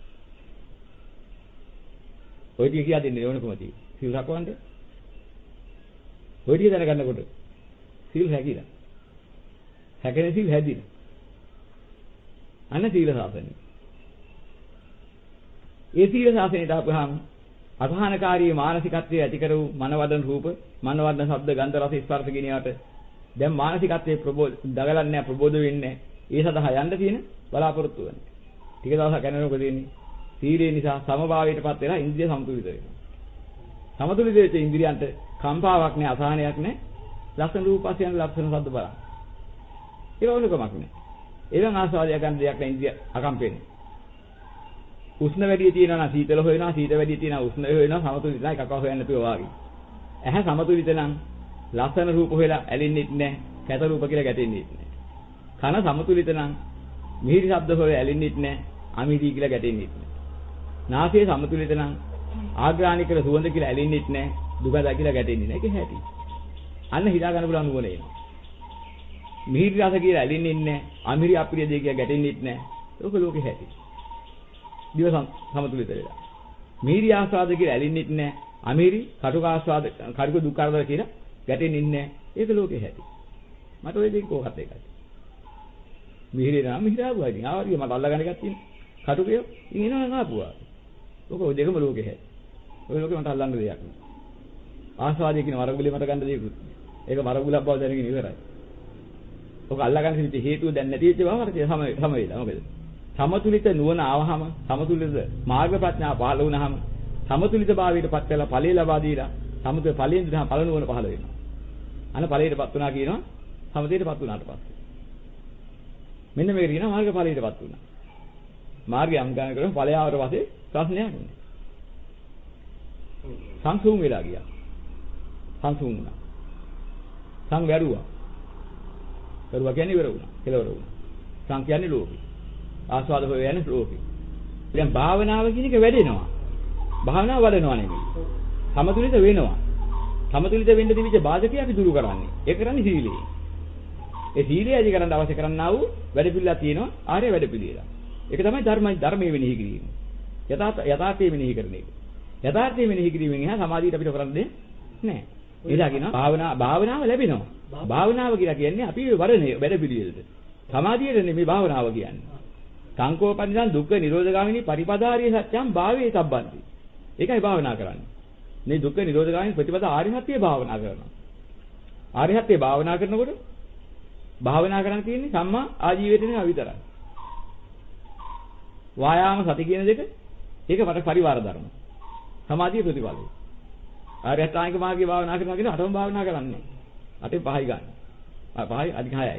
ඔය ටික කියා දෙන්නේ ඕන කොහොමද? සිල් රැකවන්න? ඔය ටික දැනගන්නකොට සිල් රැකිලා. හැකෙන සිල් හැදිලා. අන්න සීල සාසනය. ඒ සීල සාසනයට අපහාම අසහනකාරී මානසිකත්වයේ ඇති කර වූ මනවදන රූප, මනවදන ශබ්ද, ගන්ධ, රස, ස්පර්ශ ගිනියට දැන් මානසිකත්වයේ දගලන්නේ ප්‍රබෝධ වෙන්නේ. ඒ සඳහා යන්න තියෙන බලාපොරොත්තු වෙන්නේ. ටික දවසක් යනකොට දෙන්නේ සීලේ නිසා සමභාවයටපත් වෙලා ඉන්ද්‍රිය සමතුලිත වෙනවා. සමතුලිත වෙච්ච ඉන්ද්‍රියන්ට කම්පාවක් නැහැ, අසහනයක් නැහැ. ලක්ෂණ රූපස්යන් ලක්ෂණ ශබ්ද බලන්න. ඒක වුණකමක් නැහැ. එවන් ආස්වාදය ගන්න දෙයක් නැහැ ඉන්ද්‍රිය අකම්පෙන්නේ. උෂ්ණ වැඩි තියෙනවා නම් සීතල හොයනවා, සීත වැඩි තියෙනවා උෂ්ණ හොයනවා, සමතුලිත නැහැ එකක් හොයන්න නැතුව වාගේ. ඇහැ සමතුලිත නම් ලක්ෂණ රූප හොයලා ඇලෙන්නෙත් නැහැ, කැත රූප කියලා ගැටෙන්නෙත් නැහැ. කන සමතුලිත නම් මිහිරි ශබ්ද හොයලා ඇලෙන්නෙත් නැහැ, අමිහිරි කියලා ගැටෙන්නෙත් නැහැ. නාසය සමතුලිත නම් ආග්‍රාණික කර සුවඳ කියලා ඇලෙන්නෙත් නැහැ, දුකද කියලා ගැටෙන්නේ නැහැ. ඒක හැටි. අන්න හිතා ගන්න පුළුවන් නුවණ එනවා. මිහිරි රස කියලා ඇලෙන්නෙත් නැහැ, අමිහිරි අප්‍රිය දෙය කියලා ගැටෙන්නෙත් නැහැ. ඒක ලෝකේ හැටි. දිව සමතුලිත වෙලා. මිහිරි ආස්වාද කියලා ඇලෙන්නෙත් නැහැ, අමිහිරි කටුක ආස්වාද කටුක දුක් කරදර කියලා ගැටෙන්නේ නැහැ. ඒක ලෝකේ හැටි. මට ඔය දෙක කොහොමද එකයි. මිහිරි නම් මිහිරි ආවුවා ඉතින් ආවරිය මට අල්ලගන්න එකක් තියෙන. කටුකේ ඉතින් එනවා ආපුවා. ඔක ඔය දෙකම ලෝකේ හැටි. ඔය ලෝකේ මට අල්ලන්න දෙයක් නෑ. ආස්වාදයේ කියන වරගුලේ මට ගන්න දෙයක් නෑ. ඒක වරගුලක් බව දැනගෙන ඉවරයි. ඔක අල්ලගන්න හිතේ හේතුව දැන් නැති වෙච්ච බව මට සම වේලා මොකද? සමතුලිත නුවණ ආවහම සමතුලිත මාර්ග ප්‍රඥා පහළ වුණාම සමතුලිත භාවයටපත් වෙලා ඵලය ලබා දීලා සමුද ඵලයෙන් දහම ඵල නුවණ පහළ වෙනවා. අන්න ඵලයටපත් වුණා කියනවා සමතේටපත් වුණාට පස්සේ. මෙන්න මේක කියනවා මාර්ග ඵලයටපත් වුණා. මාර්ගය අංගාන කරන ඵලය ආවට පස්සේ ප්‍රශ්නයක් නෑ. සංසුන් වෙලා ගියා. සංසුන් වුණා. සංවැරුවා. කරුවා කියන්නේ ඉවර වුණා. කෙලවර වුණා. සං කියන්නේ ලෝකේ. ආස්වාද හොයන්නේ ලෝකේ. දැන් භාවනාව කියන එක වැඩෙනවා. භාවනාව වඩනවා නෙමෙයි. සමතුලිත වෙනවා. සමතුලිත වෙන්න තිබිච්ච බාධකේ අපි දුරු කරන්නේ. ඒක කරන්නේ සීලේ. ඒ සීලය ඇති කරන්න අවශ්‍ය කරන්නා වූ වැඩ පිළිලා තියෙනවා ආර්ය වැඩ පිළිලා. ඒක තමයි ධර්මයේ වෙනෙහි කිරීම. යථාර්ථයේ වෙනෙහි කරන එක. යථාර්ථයේ වෙනෙහි කිරීමෙන් එහා සමාධියට අපිට කරන්න දෙන්නේ නැහැ. ඒලා කියනවා භාවනාව ලැබෙනවා. භාවනාව කියලා කියන්නේ අපි වඩන වැඩ පිළිවෙලද. සමාධියට නෙමෙයි භාවනාව කියන්නේ. සංකෝපනිසං දුක්ඛ නිරෝධගාමිනී පරිපදාාරිය සත්‍යං භාවේ සම්බන්ති. ඒකයි භාවනා කරන්නේ. මේ දුක්ඛ නිරෝධගාමිනී ප්‍රතිපදා ආර්ය සත්‍යය භාවනා කරනවා. ආර්ය සත්‍යය භාවනා කරනකොට භාවනා කරන්න තියෙන්නේ සම්මා ආජීවයට නෙවෙයි විතරයි. වායාම සති කියන දෙක ඒක මට පරිවාර ධර්ම. සමාධිය ප්‍රතිඵලයි. ආර්ය අෂ්ටාංගික මාර්ගයේ භාවනා කරනවා කියන අටම භාවනා කරන්නේ. අටේ පහයි ගන්න. පහයි අධික 6යි.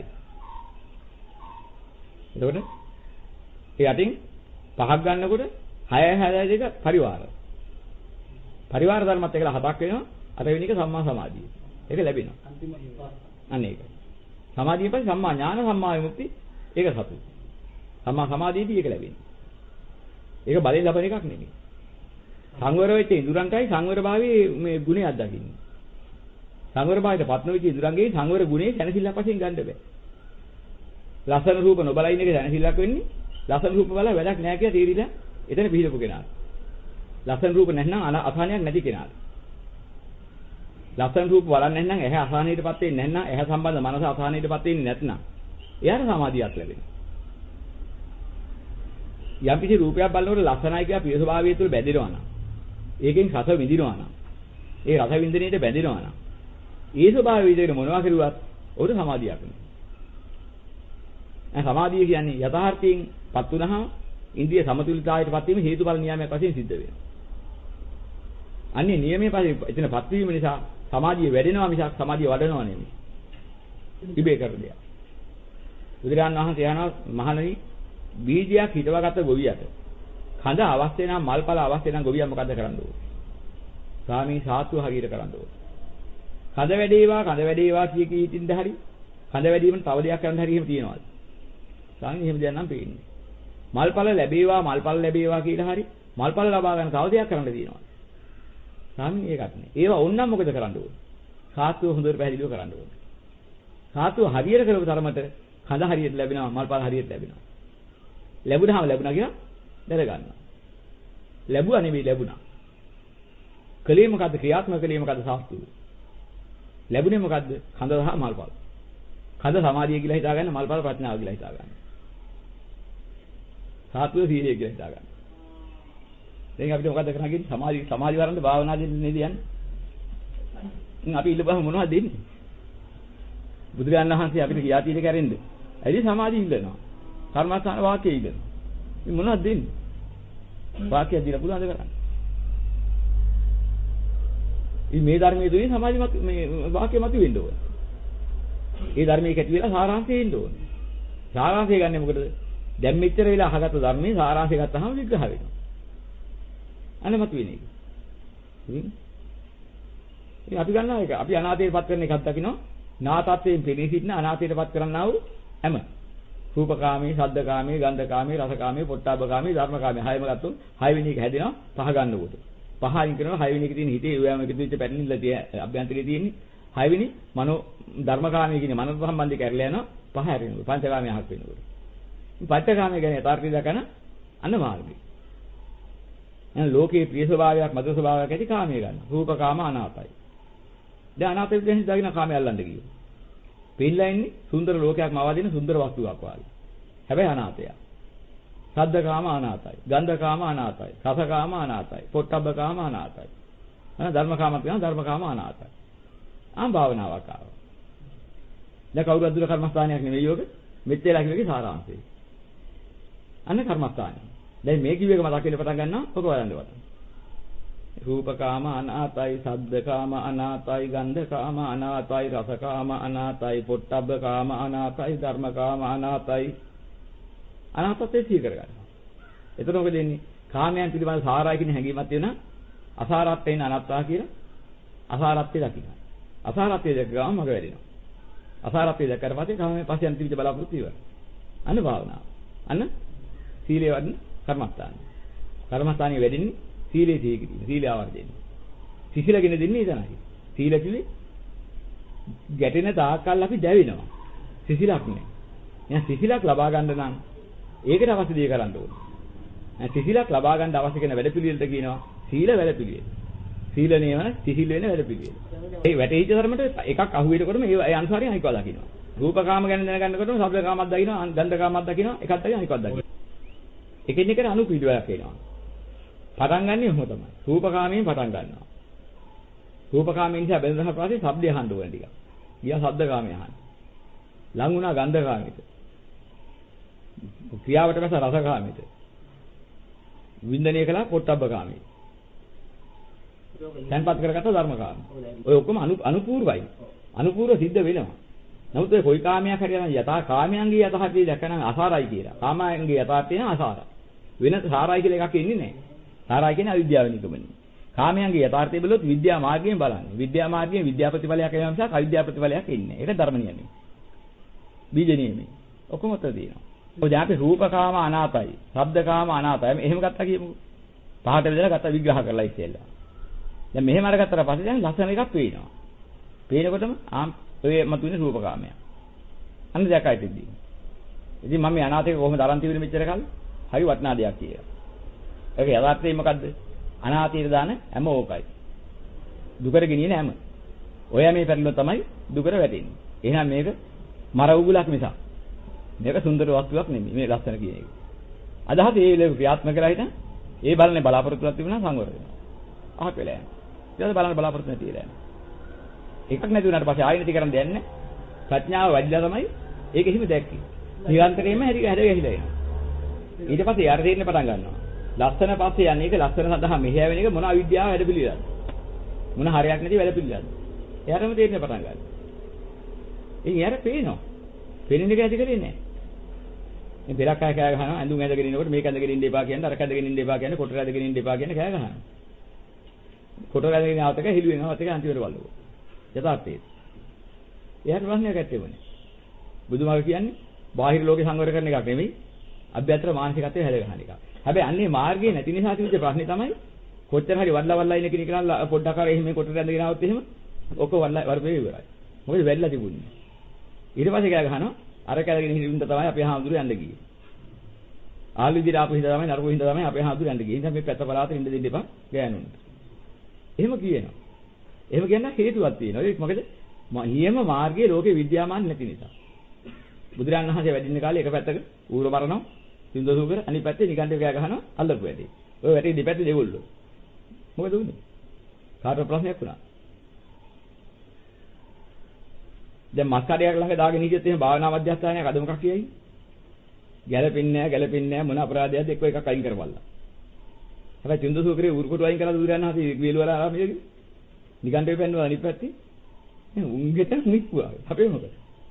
එතකොට ඒ අටින් පහක් ගන්නකොට 6 6 දෙක පරිවාර. පරිවාර ධර්මත් එක්කලා හතක් වෙනවා. අටවෙනි එක සම්මා සමාධිය. ඒක ලැබෙනවා. අන්තිම අන්න ඒක. සමාධිය පස්සේ සම්මා ඥාන සම්මා විමුක්ති ඒක සතු. සම්මා සමාධියදී ඒක ලැබෙනවා. ඒක බලෙන් ලබන එකක් නෙමෙයි. සංවර වෙච්ච ඉඳුරන්ටයි සංවර භාවයේ මේ ගුණය අත්දකින්නේ. සංවර භාවයට පත්න වෙච්ච ඉඳුරන්ගේ සංවර ගුණේ දැනසිල්ලක් වශයෙන් ගන්න බෑ. ලස්සන රූප නොබලා ඉන්න එක දැනසිල්ලක් වෙන්නේ. ලස්සන රූප බලලා වැඩක් නැහැ කියලා තීරිලා එතන පිළිදපු කෙනාට. ලස්සන රූප නැත්නම් අසහනයක් නැති කෙනාට. ලස්සන රූප බලන්නේ නැත්නම් ඇහැ අසහනයටපත් වෙන්නේ නැත්නම් ඇහැ සම්බන්ධ මනස අසහනයටපත් වෙන්නේ නැත්නම් එයාට සමාධියක් ලැබෙනවා. යම් කිසි රූපයක් බලනකොට ලස්සනයි කියලා ප්‍රිය ස්වභාවය තුළ බැඳෙනවා නම් ඒකෙන් රස විඳිනවා නම් ඒ රස වින්දනයේට බැඳෙනවා නම් ඒ ස්වභාවය විදිහට මොනවා කරුවත් උඩ සමාධියක් නෙමෙයි. සමාධිය කියන්නේ යථාර්ථයෙන් පත් වුනහම ඉන්ද්‍රිය සමතුලිතතාවයට පත් වීම හේතුඵල නියාමයක් වශයෙන් සිද්ධ වෙනවා. අන්නේ නියමයේ පස්සේ එතනපත් වීම නිසා සමාධිය වැඩෙනවා මිසක් සමාධිය වඩනවා නෙමෙයි. ඉබේ කර දෙයක්. බුදුරජාණන් වහන්සේ යනවා මහණනි බීජයක් හිටවගත්ත ගොවියට කඳ අවශ්‍ය නම් මල්පල අවශ්‍ය නම් ගොවියා මොකද කරන්න ඕනේ? සාමී සාත්ව හරියට කරන්න ඕනේ. කඳ වැඩේවා කිය කී ඉතින්ද හරි කඳ වැඩිවීම තව දෙයක් කරන්න හරි එහෙම තියනවාද? සාමී එහෙම දෙයක් නම් පේන්නේ. මල්පල ලැබේවා කියලා හරි මල්පල ලබා ගන්න තව දෙයක් කරන්න තියෙනවා. සාමී ඒකත් නේ. ඒවා ඕන්නම් මොකද කරන්න ඕනේ? සාත්ව හොඳට පැහැදිලිව කරන්න ඕනේ. සාත්ව හරියට කරපු තරමට කඳ හරියට ලැබෙනවා මල්පල හරියට ලැබෙනවා. ලැබුණා කියලා දැන ගන්නවා. ලැබුවා නෙවෙයි ලැබුණා. කලේ මොකද්ද ක්‍රියාත්මක කලේ මොකද්ද සාස්තුව? ලැබුණේ මොකද්ද? කඳ සහ මල්පල. කඳ සමාධිය කියලා හිතා ගන්න මල්පල ප්‍රඥාව කියලා හිතා ගන්න. සාත්ව සීලය කියලා හිතා ගන්න. දැන් අපිට මොකද්ද කරන්න කියන්නේ? සමාධි වරන්ද භාවනා දෙන්නේ නේද යන්නේ? අපි ඉල්ලපුවම මොනවද දෙන්නේ? බුදුරජාණන් වහන්සේ අපිට කියා තියෙන කැරෙන්න. ඇයි සමාධිය ඉල්ලනවා? කර්මස්ථාන වාක්‍යය ඉල්ලනවා. මේ මොනවද දෙන්නේ? වාක්‍යය දීලා පුළුවන්ද කරන්නේ? මේ ධර්මයේ තුලින් සමාධිමත් මේ වාක්‍ය මත වෙන්න ඕන. ඒ ධර්මයේ කැටි වෙලා සාරාංශය එන්න ඕන. සාරාංශය ගන්නෙ මොකටද? දැන් මෙච්චර වෙලා අහගත්ත ධර්මයේ සාරාංශය ගත්තාම විග්‍රහ වෙනවා. අනමත් වෙන එක. ඉතින් අපි ගන්නවා එක. අපි අනාථයටපත් කරන එකක් දකිනවා. නාතත්වයෙන් පෙනී සිටින අනාථයටපත් කරන්නා වූ හැම රූපකාමී, ශබ්දකාමී, ගන්ධකාමී, රසකාමී, පොට්ටාබකාමී, ධර්මකාමී හයම ගත්තොත් හයවෙනි එක හැදෙනවා පහ ගන්නකොට. පහින් කරනවා හයවෙනි එකේ තියෙන හිතේ ඒවම එකතු වෙච්ච පැටලිලා තියෙන අභ්‍යන්තරයේ තියෙන්නේ හයවෙනි මනෝ ධර්මකාමී කියන්නේ මනෝ සම්බන්ධي කරලා යනවා පහ හැරෙනවා. පංචකාමී අහක් වෙනකොට. මේ පංචකාමී කියන්නේ යථාර්ථය දකන අන්න මාර්ගය. එහෙනම් ලෝකේ ප්‍රිය ස්වභාවයක් මధుර ස්වභාවයක් ඇති කාමයේ ගන්න. රූපකාම අනාපයි. දැන් අනාපේ දැන් දකින්න කාමයේ අල්ලන්න ගියෝ. පිළිලා ඉන්නේ සුන්දර ලෝකයක් මවා දෙන සුන්දර වස්තුවක් වගේ. හැබැයි අනාපය. සද්දකාම අනාතයි. ගන්ධකාම අනාතයි. රසකාම අනාතයි. පොට්ටබ්බකාම අනාතයි. ධර්මකාමත් වෙනවා ධර්මකාම අනාතයි. භාවනාවක් ආවා. දැන් කවුරුත් දුර කර්මස්ථානයක් නෙවෙයි යෝග. මෙච්චරලා කිව්වේ සාරාංශය. අන්න කර්මස්ථානය. දැන් මේ කිව්ව එක මතක් වෙන්න පටන් ගන්නවා ඔක බලන්න වටන. රූපකාම අනාතයි, සද්දකාම අනාතයි, ගන්ධකාම අනාතයි, රසකාම අනාතයි, පොට්ටබ්බකාම අනාතයි, ධර්මකාම අනාතයි. අනාතත්වයේ සිහි කරගන්නවා. එතකොට මොකද වෙන්නේ? කාමයන් පිළිබඳ සාරයි කියන හැඟීමක් තියෙන අසාරත්වයෙන් අනාත්තා කියලා අසාරත්වය දකින්න. අසාරත්වය දැක ගමන් මග වැඩෙනවා. අසාරත්වය දැක්කට පස්සේ කාමයේ පස්සේ යන පිට බලාපොරොත්තු ඉවර. අන්න භාවනාව. අන්න සීලය වඩන කර්මස්ථානය. කර්මස්ථානිය වැඩෙන්නේ සීලේ තීකිරීම. සීලය ආවර්ජෙන්නේ. සිසිලගෙන දෙන්නේ එතනයි. සීල කිව්වේ ගැටෙන තාක්කල් අපි දැවෙනවා. සිසිලක් නෑ. එහෙනම් සිසිලක් ලබා ගන්න නම් ඒකට අවශ්‍ය දේ කරන්න ඕනේ. සිසිලක් ලබා ගන්න අවශ්‍ය කරන වැඩ පිළිවෙලට කියනවා සීල වැඩ පිළිවෙල. සීල නියමන සිසිල් වෙන වැඩ පිළිවෙල. ඒ වැටහිච්ච ධර්මයට එකක් අහුවෙනකොටම ඒ අනුසාරයෙන් අනිකව දකින්නවා. රූපකාම ගැන දැනගන්නකොටම ශබ්දකාමයක් දකින්නවා, ගන්ධකාමයක් දකින්නවා, එකක් දකින්න අනිකවක් දකින්නවා. එකින් එකට අනුපිළිවෙලක් එනවා. පටන් ගන්නෙ ඔහොම තමයි. රූපකාමයෙන් පටන් ගන්නවා. රූපකාමයෙන් නිසා බෙදලා පස්සේ ශබ්දය අහන්න ඕන ටික. ගියා ශබ්දකාමය අහන්න. ලං වුණා ගන්ධකාමයට. ක්‍රියාවට බැස රසකාමයට. වින්දනය කළා පොට්ටබ්බකාමයට. දැන්පත් කරගත්ත ධර්මකාමය. ඔය ඔක්කොම අනුපූර්වයි. අනුපූර්ව සිද්ධ වෙනවා. නමුත් ඔය කොයි කාමයක් හරියනම් යථා කාමයන්ගේ යථාර්ථය දැකනනම් අසාරයි කියලා. කාමයන්ගේ යථාර්ථය නම් අසාරයි. වෙන සාරයි කියලා එකක් එන්නේ නැහැ. සාරයි කියන්නේ අවිද්‍යාව නිකමනේ. කාමයන්ගේ යථාර්ථය බලුවොත් විද්‍යා මාර්ගයෙන් බලන්නේ. විද්‍යා මාර්ගයෙන් විද්‍යා ප්‍රතිඵලයක් එනවා මිසක් අවිද්‍යා ප්‍රතිඵලයක් එන්නේ නැහැ. ඒක ධර්ම නියමයි. බීජ නියමයි. ඔක්කොම උත්තර දෙනවා. ඔය දැන් අපි රූපකාම අනාතයි, ශබ්දකාම අනාතයි. එහෙම ගත්තා කියමුකෝ. පහට බෙදලා ගත්තා විග්‍රහ කරලා ඉස්සෙල්ලා. දැන් මෙහෙම අරගත්තට පස්සේ දැන් ලස්සන එකක් පේනවා. පේනකොටම ඔය මතුවෙන රූපකාමයක්. අන්න දැකයි තියදී. ඉතින් මම මේ අනාතේක කොහොමද අරන් තිබුණේ මෙච්චර කල්? හරි වටිනා දෙයක් කියලා. ඒක යථාර්ථය මොකද්ද? අනාතීත දාන හැම ඕකයි. දුකට ගෙනියන හැම. ඔය මේ පැටලුව තමයි දුකට වැටෙන්නේ. එහෙනම් මේක මර උගුලක් මිසක්. මේක සුන්දර වස්තුවක් නෙමෙයි. මේ ලස්සන කියන එක. අදහස ඒ වෙලාවේ ක්‍රියාත්මක කරලා හිටන් ඒ බලන්නේ බලාපොරොත්තුවක් තිබුණා සංවර වෙනවා. අහක් වෙලා යනවා. ඊට බලන්න බලාපොරොත්තු නැති වෙලා යනවා. එකක් නැති වුණාට පස්සේ ආයෙ නැති කරන් දෙන්නේ ප්‍රඥාව වැඩිලා තමයි ඒක හිම දැක්කේ. නිරන්තරයෙන්ම හැරි ගහිලා එනවා. ඊට පස්සේ යාර දෙන්න පටන් ගන්නවා. ලස්සන පස්සේ යන්නේ ඒක ලස්සන සඳහා මෙහෙයවෙන එක මොන අවිද්‍යාව වැඩ පිළිවෙලද? මොන හරයක් නැති වැඩ පිළිවෙලද? එයාටම තේරෙන්න පටන් ගන්නවා. ඉතින් යාර පේනවා. පේන එක ඇති කරේ නැහැ. මේ දෙලක් අය කෑ ගහනවා ඇඳුම් ඇඳගෙන ඉනකොට මේක ඇඳගෙන ඉන්න එපා කියන්නේ අරක ඇඳගෙන ඉන්න එපා කියන්නේ කොටර ඇඳගෙන ඉන්න එපා කියන්නේ කෑ ගහනවා. කොටර ඇඳගෙන ආවත් එක හිලු වෙනවා ඒත් එක අන්තිමට බලනවා. යථාර්ථයේ. එයාට ප්‍රශ්නයක් ඇත්තේ මොනේ? බුදුමාග කියන්නේ බාහිර ලෝකේ සංවර කරන එකක් නෙමෙයි අභ්‍යන්තර මානසිකත්වයේ හැද ගන්න එක. හැබැයි අන්නේ මාර්ගයේ නැති නිසා තිබිච්ච ප්‍රශ්නේ තමයි කොච්චර හරි වල්ලා ඉන්න කෙනෙක් නම් පොඩ්ඩක් අර එහෙම කොටර ඇඳගෙන ආවොත් එහෙම ඔක වල්ලා වරපේ ඉවරයි. මොකද වැල්ලා තිබුණේ. ඊට පස්සේ කෑ ගහනවා අර කැලගෙන හිටින්න තමයි අපේ හාමුදුරුවෝ යන්න ගියේ. ආලු විදිහට ආපු හින්දා තමයි නරකු හින්දා තමයි අපේ හාමුදුරුවෝ යන්න ගියේ. ඉතින් මේ පැත්ත බලාගෙන ඉන්න දෙන්න එපා ගෑනුන්ට. එහෙම කියනවා. එහෙම කියන්න හේතුවක් තියෙනවා. ඒක මොකද? නියම මාර්ගයේ ලෝකේ විද්‍යාමාන නැති නිසා. බුදුරජාණන් වහන්සේ වැඩ ඉන්න කාලේ එක පැත්තක ඌර මරනවා, සින්දසූකර අනිත් පැත්තේ නිකන්ට කෑ ගහනවා අල්ලපු වැඩේ. ඔය වැටේ දෙපැත්තේ දෙගොල්ලෝ. මොකද උනේ? කාටවත් ප්‍රශ්නයක් වුණා. දැන් මස්කඩයක් ළඟ දාගෙන හිටියත් එහෙම භාවනා මධ්‍යස්ථානයක් අද මොකක් කියයි? ගැලපෙන්නේ නැහැ මොන අපරාධයක්ද එක්ක එකක් අයින් කරවල්ලා. හැබැයි චුන්දසූකරේ උරුකොට අයින් කරලා බුදුරජාණන් වහන්සේ වේල වල ආරාමයේ නිකන්ට වෙපෙන්නවා අනිත් පැත්තේ. උන්ගෙට නික්කුවා. අපේ මොකද?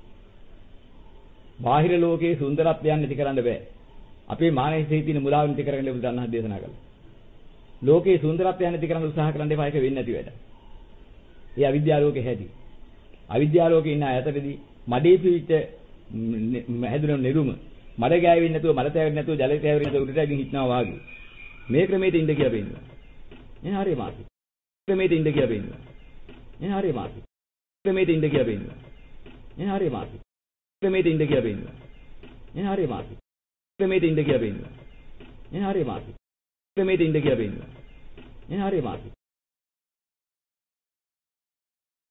බාහිර ලෝකයේ සුන්දරත්වයන් නැති කරන්න බෑ. අපේ මානසික තියෙන මුලාව නැති කරගන්න බුදුරජාණන් දේශනා කළා. ලෝකයේ සුන්දරත්වයන් නැති කරන්න උත්සාහ කරන්න එපා ඒක වෙන්නේ නැති වැඩ. ඒ අවිද්‍යාව ලෝකේ හැටි. අවිද්‍යාව ලෝකේ ඉන්න අයතටදී මඩේ පිවිච්ච හැදුන නෙළුම මඩ ගෑවෙන්නේ නැතුව මඩ තැවෙන්නේ නැතුව ජලය තැවෙන්නේ නැතුව උඩට ඇවිත් හිටනවා වාගේ. මේ ක්‍රමයට ඉන්න කියලා පෙන්නනවා. එන හරිය මාසි. ක්‍රමයට ඉන්න කියලා පෙන්නනවා. එන හරිය මාසි. ක්‍රමයට ඉන්න කියලා පෙන්නනවා. එන හරිය මාසි. ක්‍රමයට ඉන්න කියලා පෙන්නනවා. එන හරිය මාසි. ක්‍රමයට ඉන්න කියලා පෙන්නනවා. එන හරිය මාසි. ක්‍රමයට ඉන්න කියලා පෙන්නනවා. එන හරිය මාසි.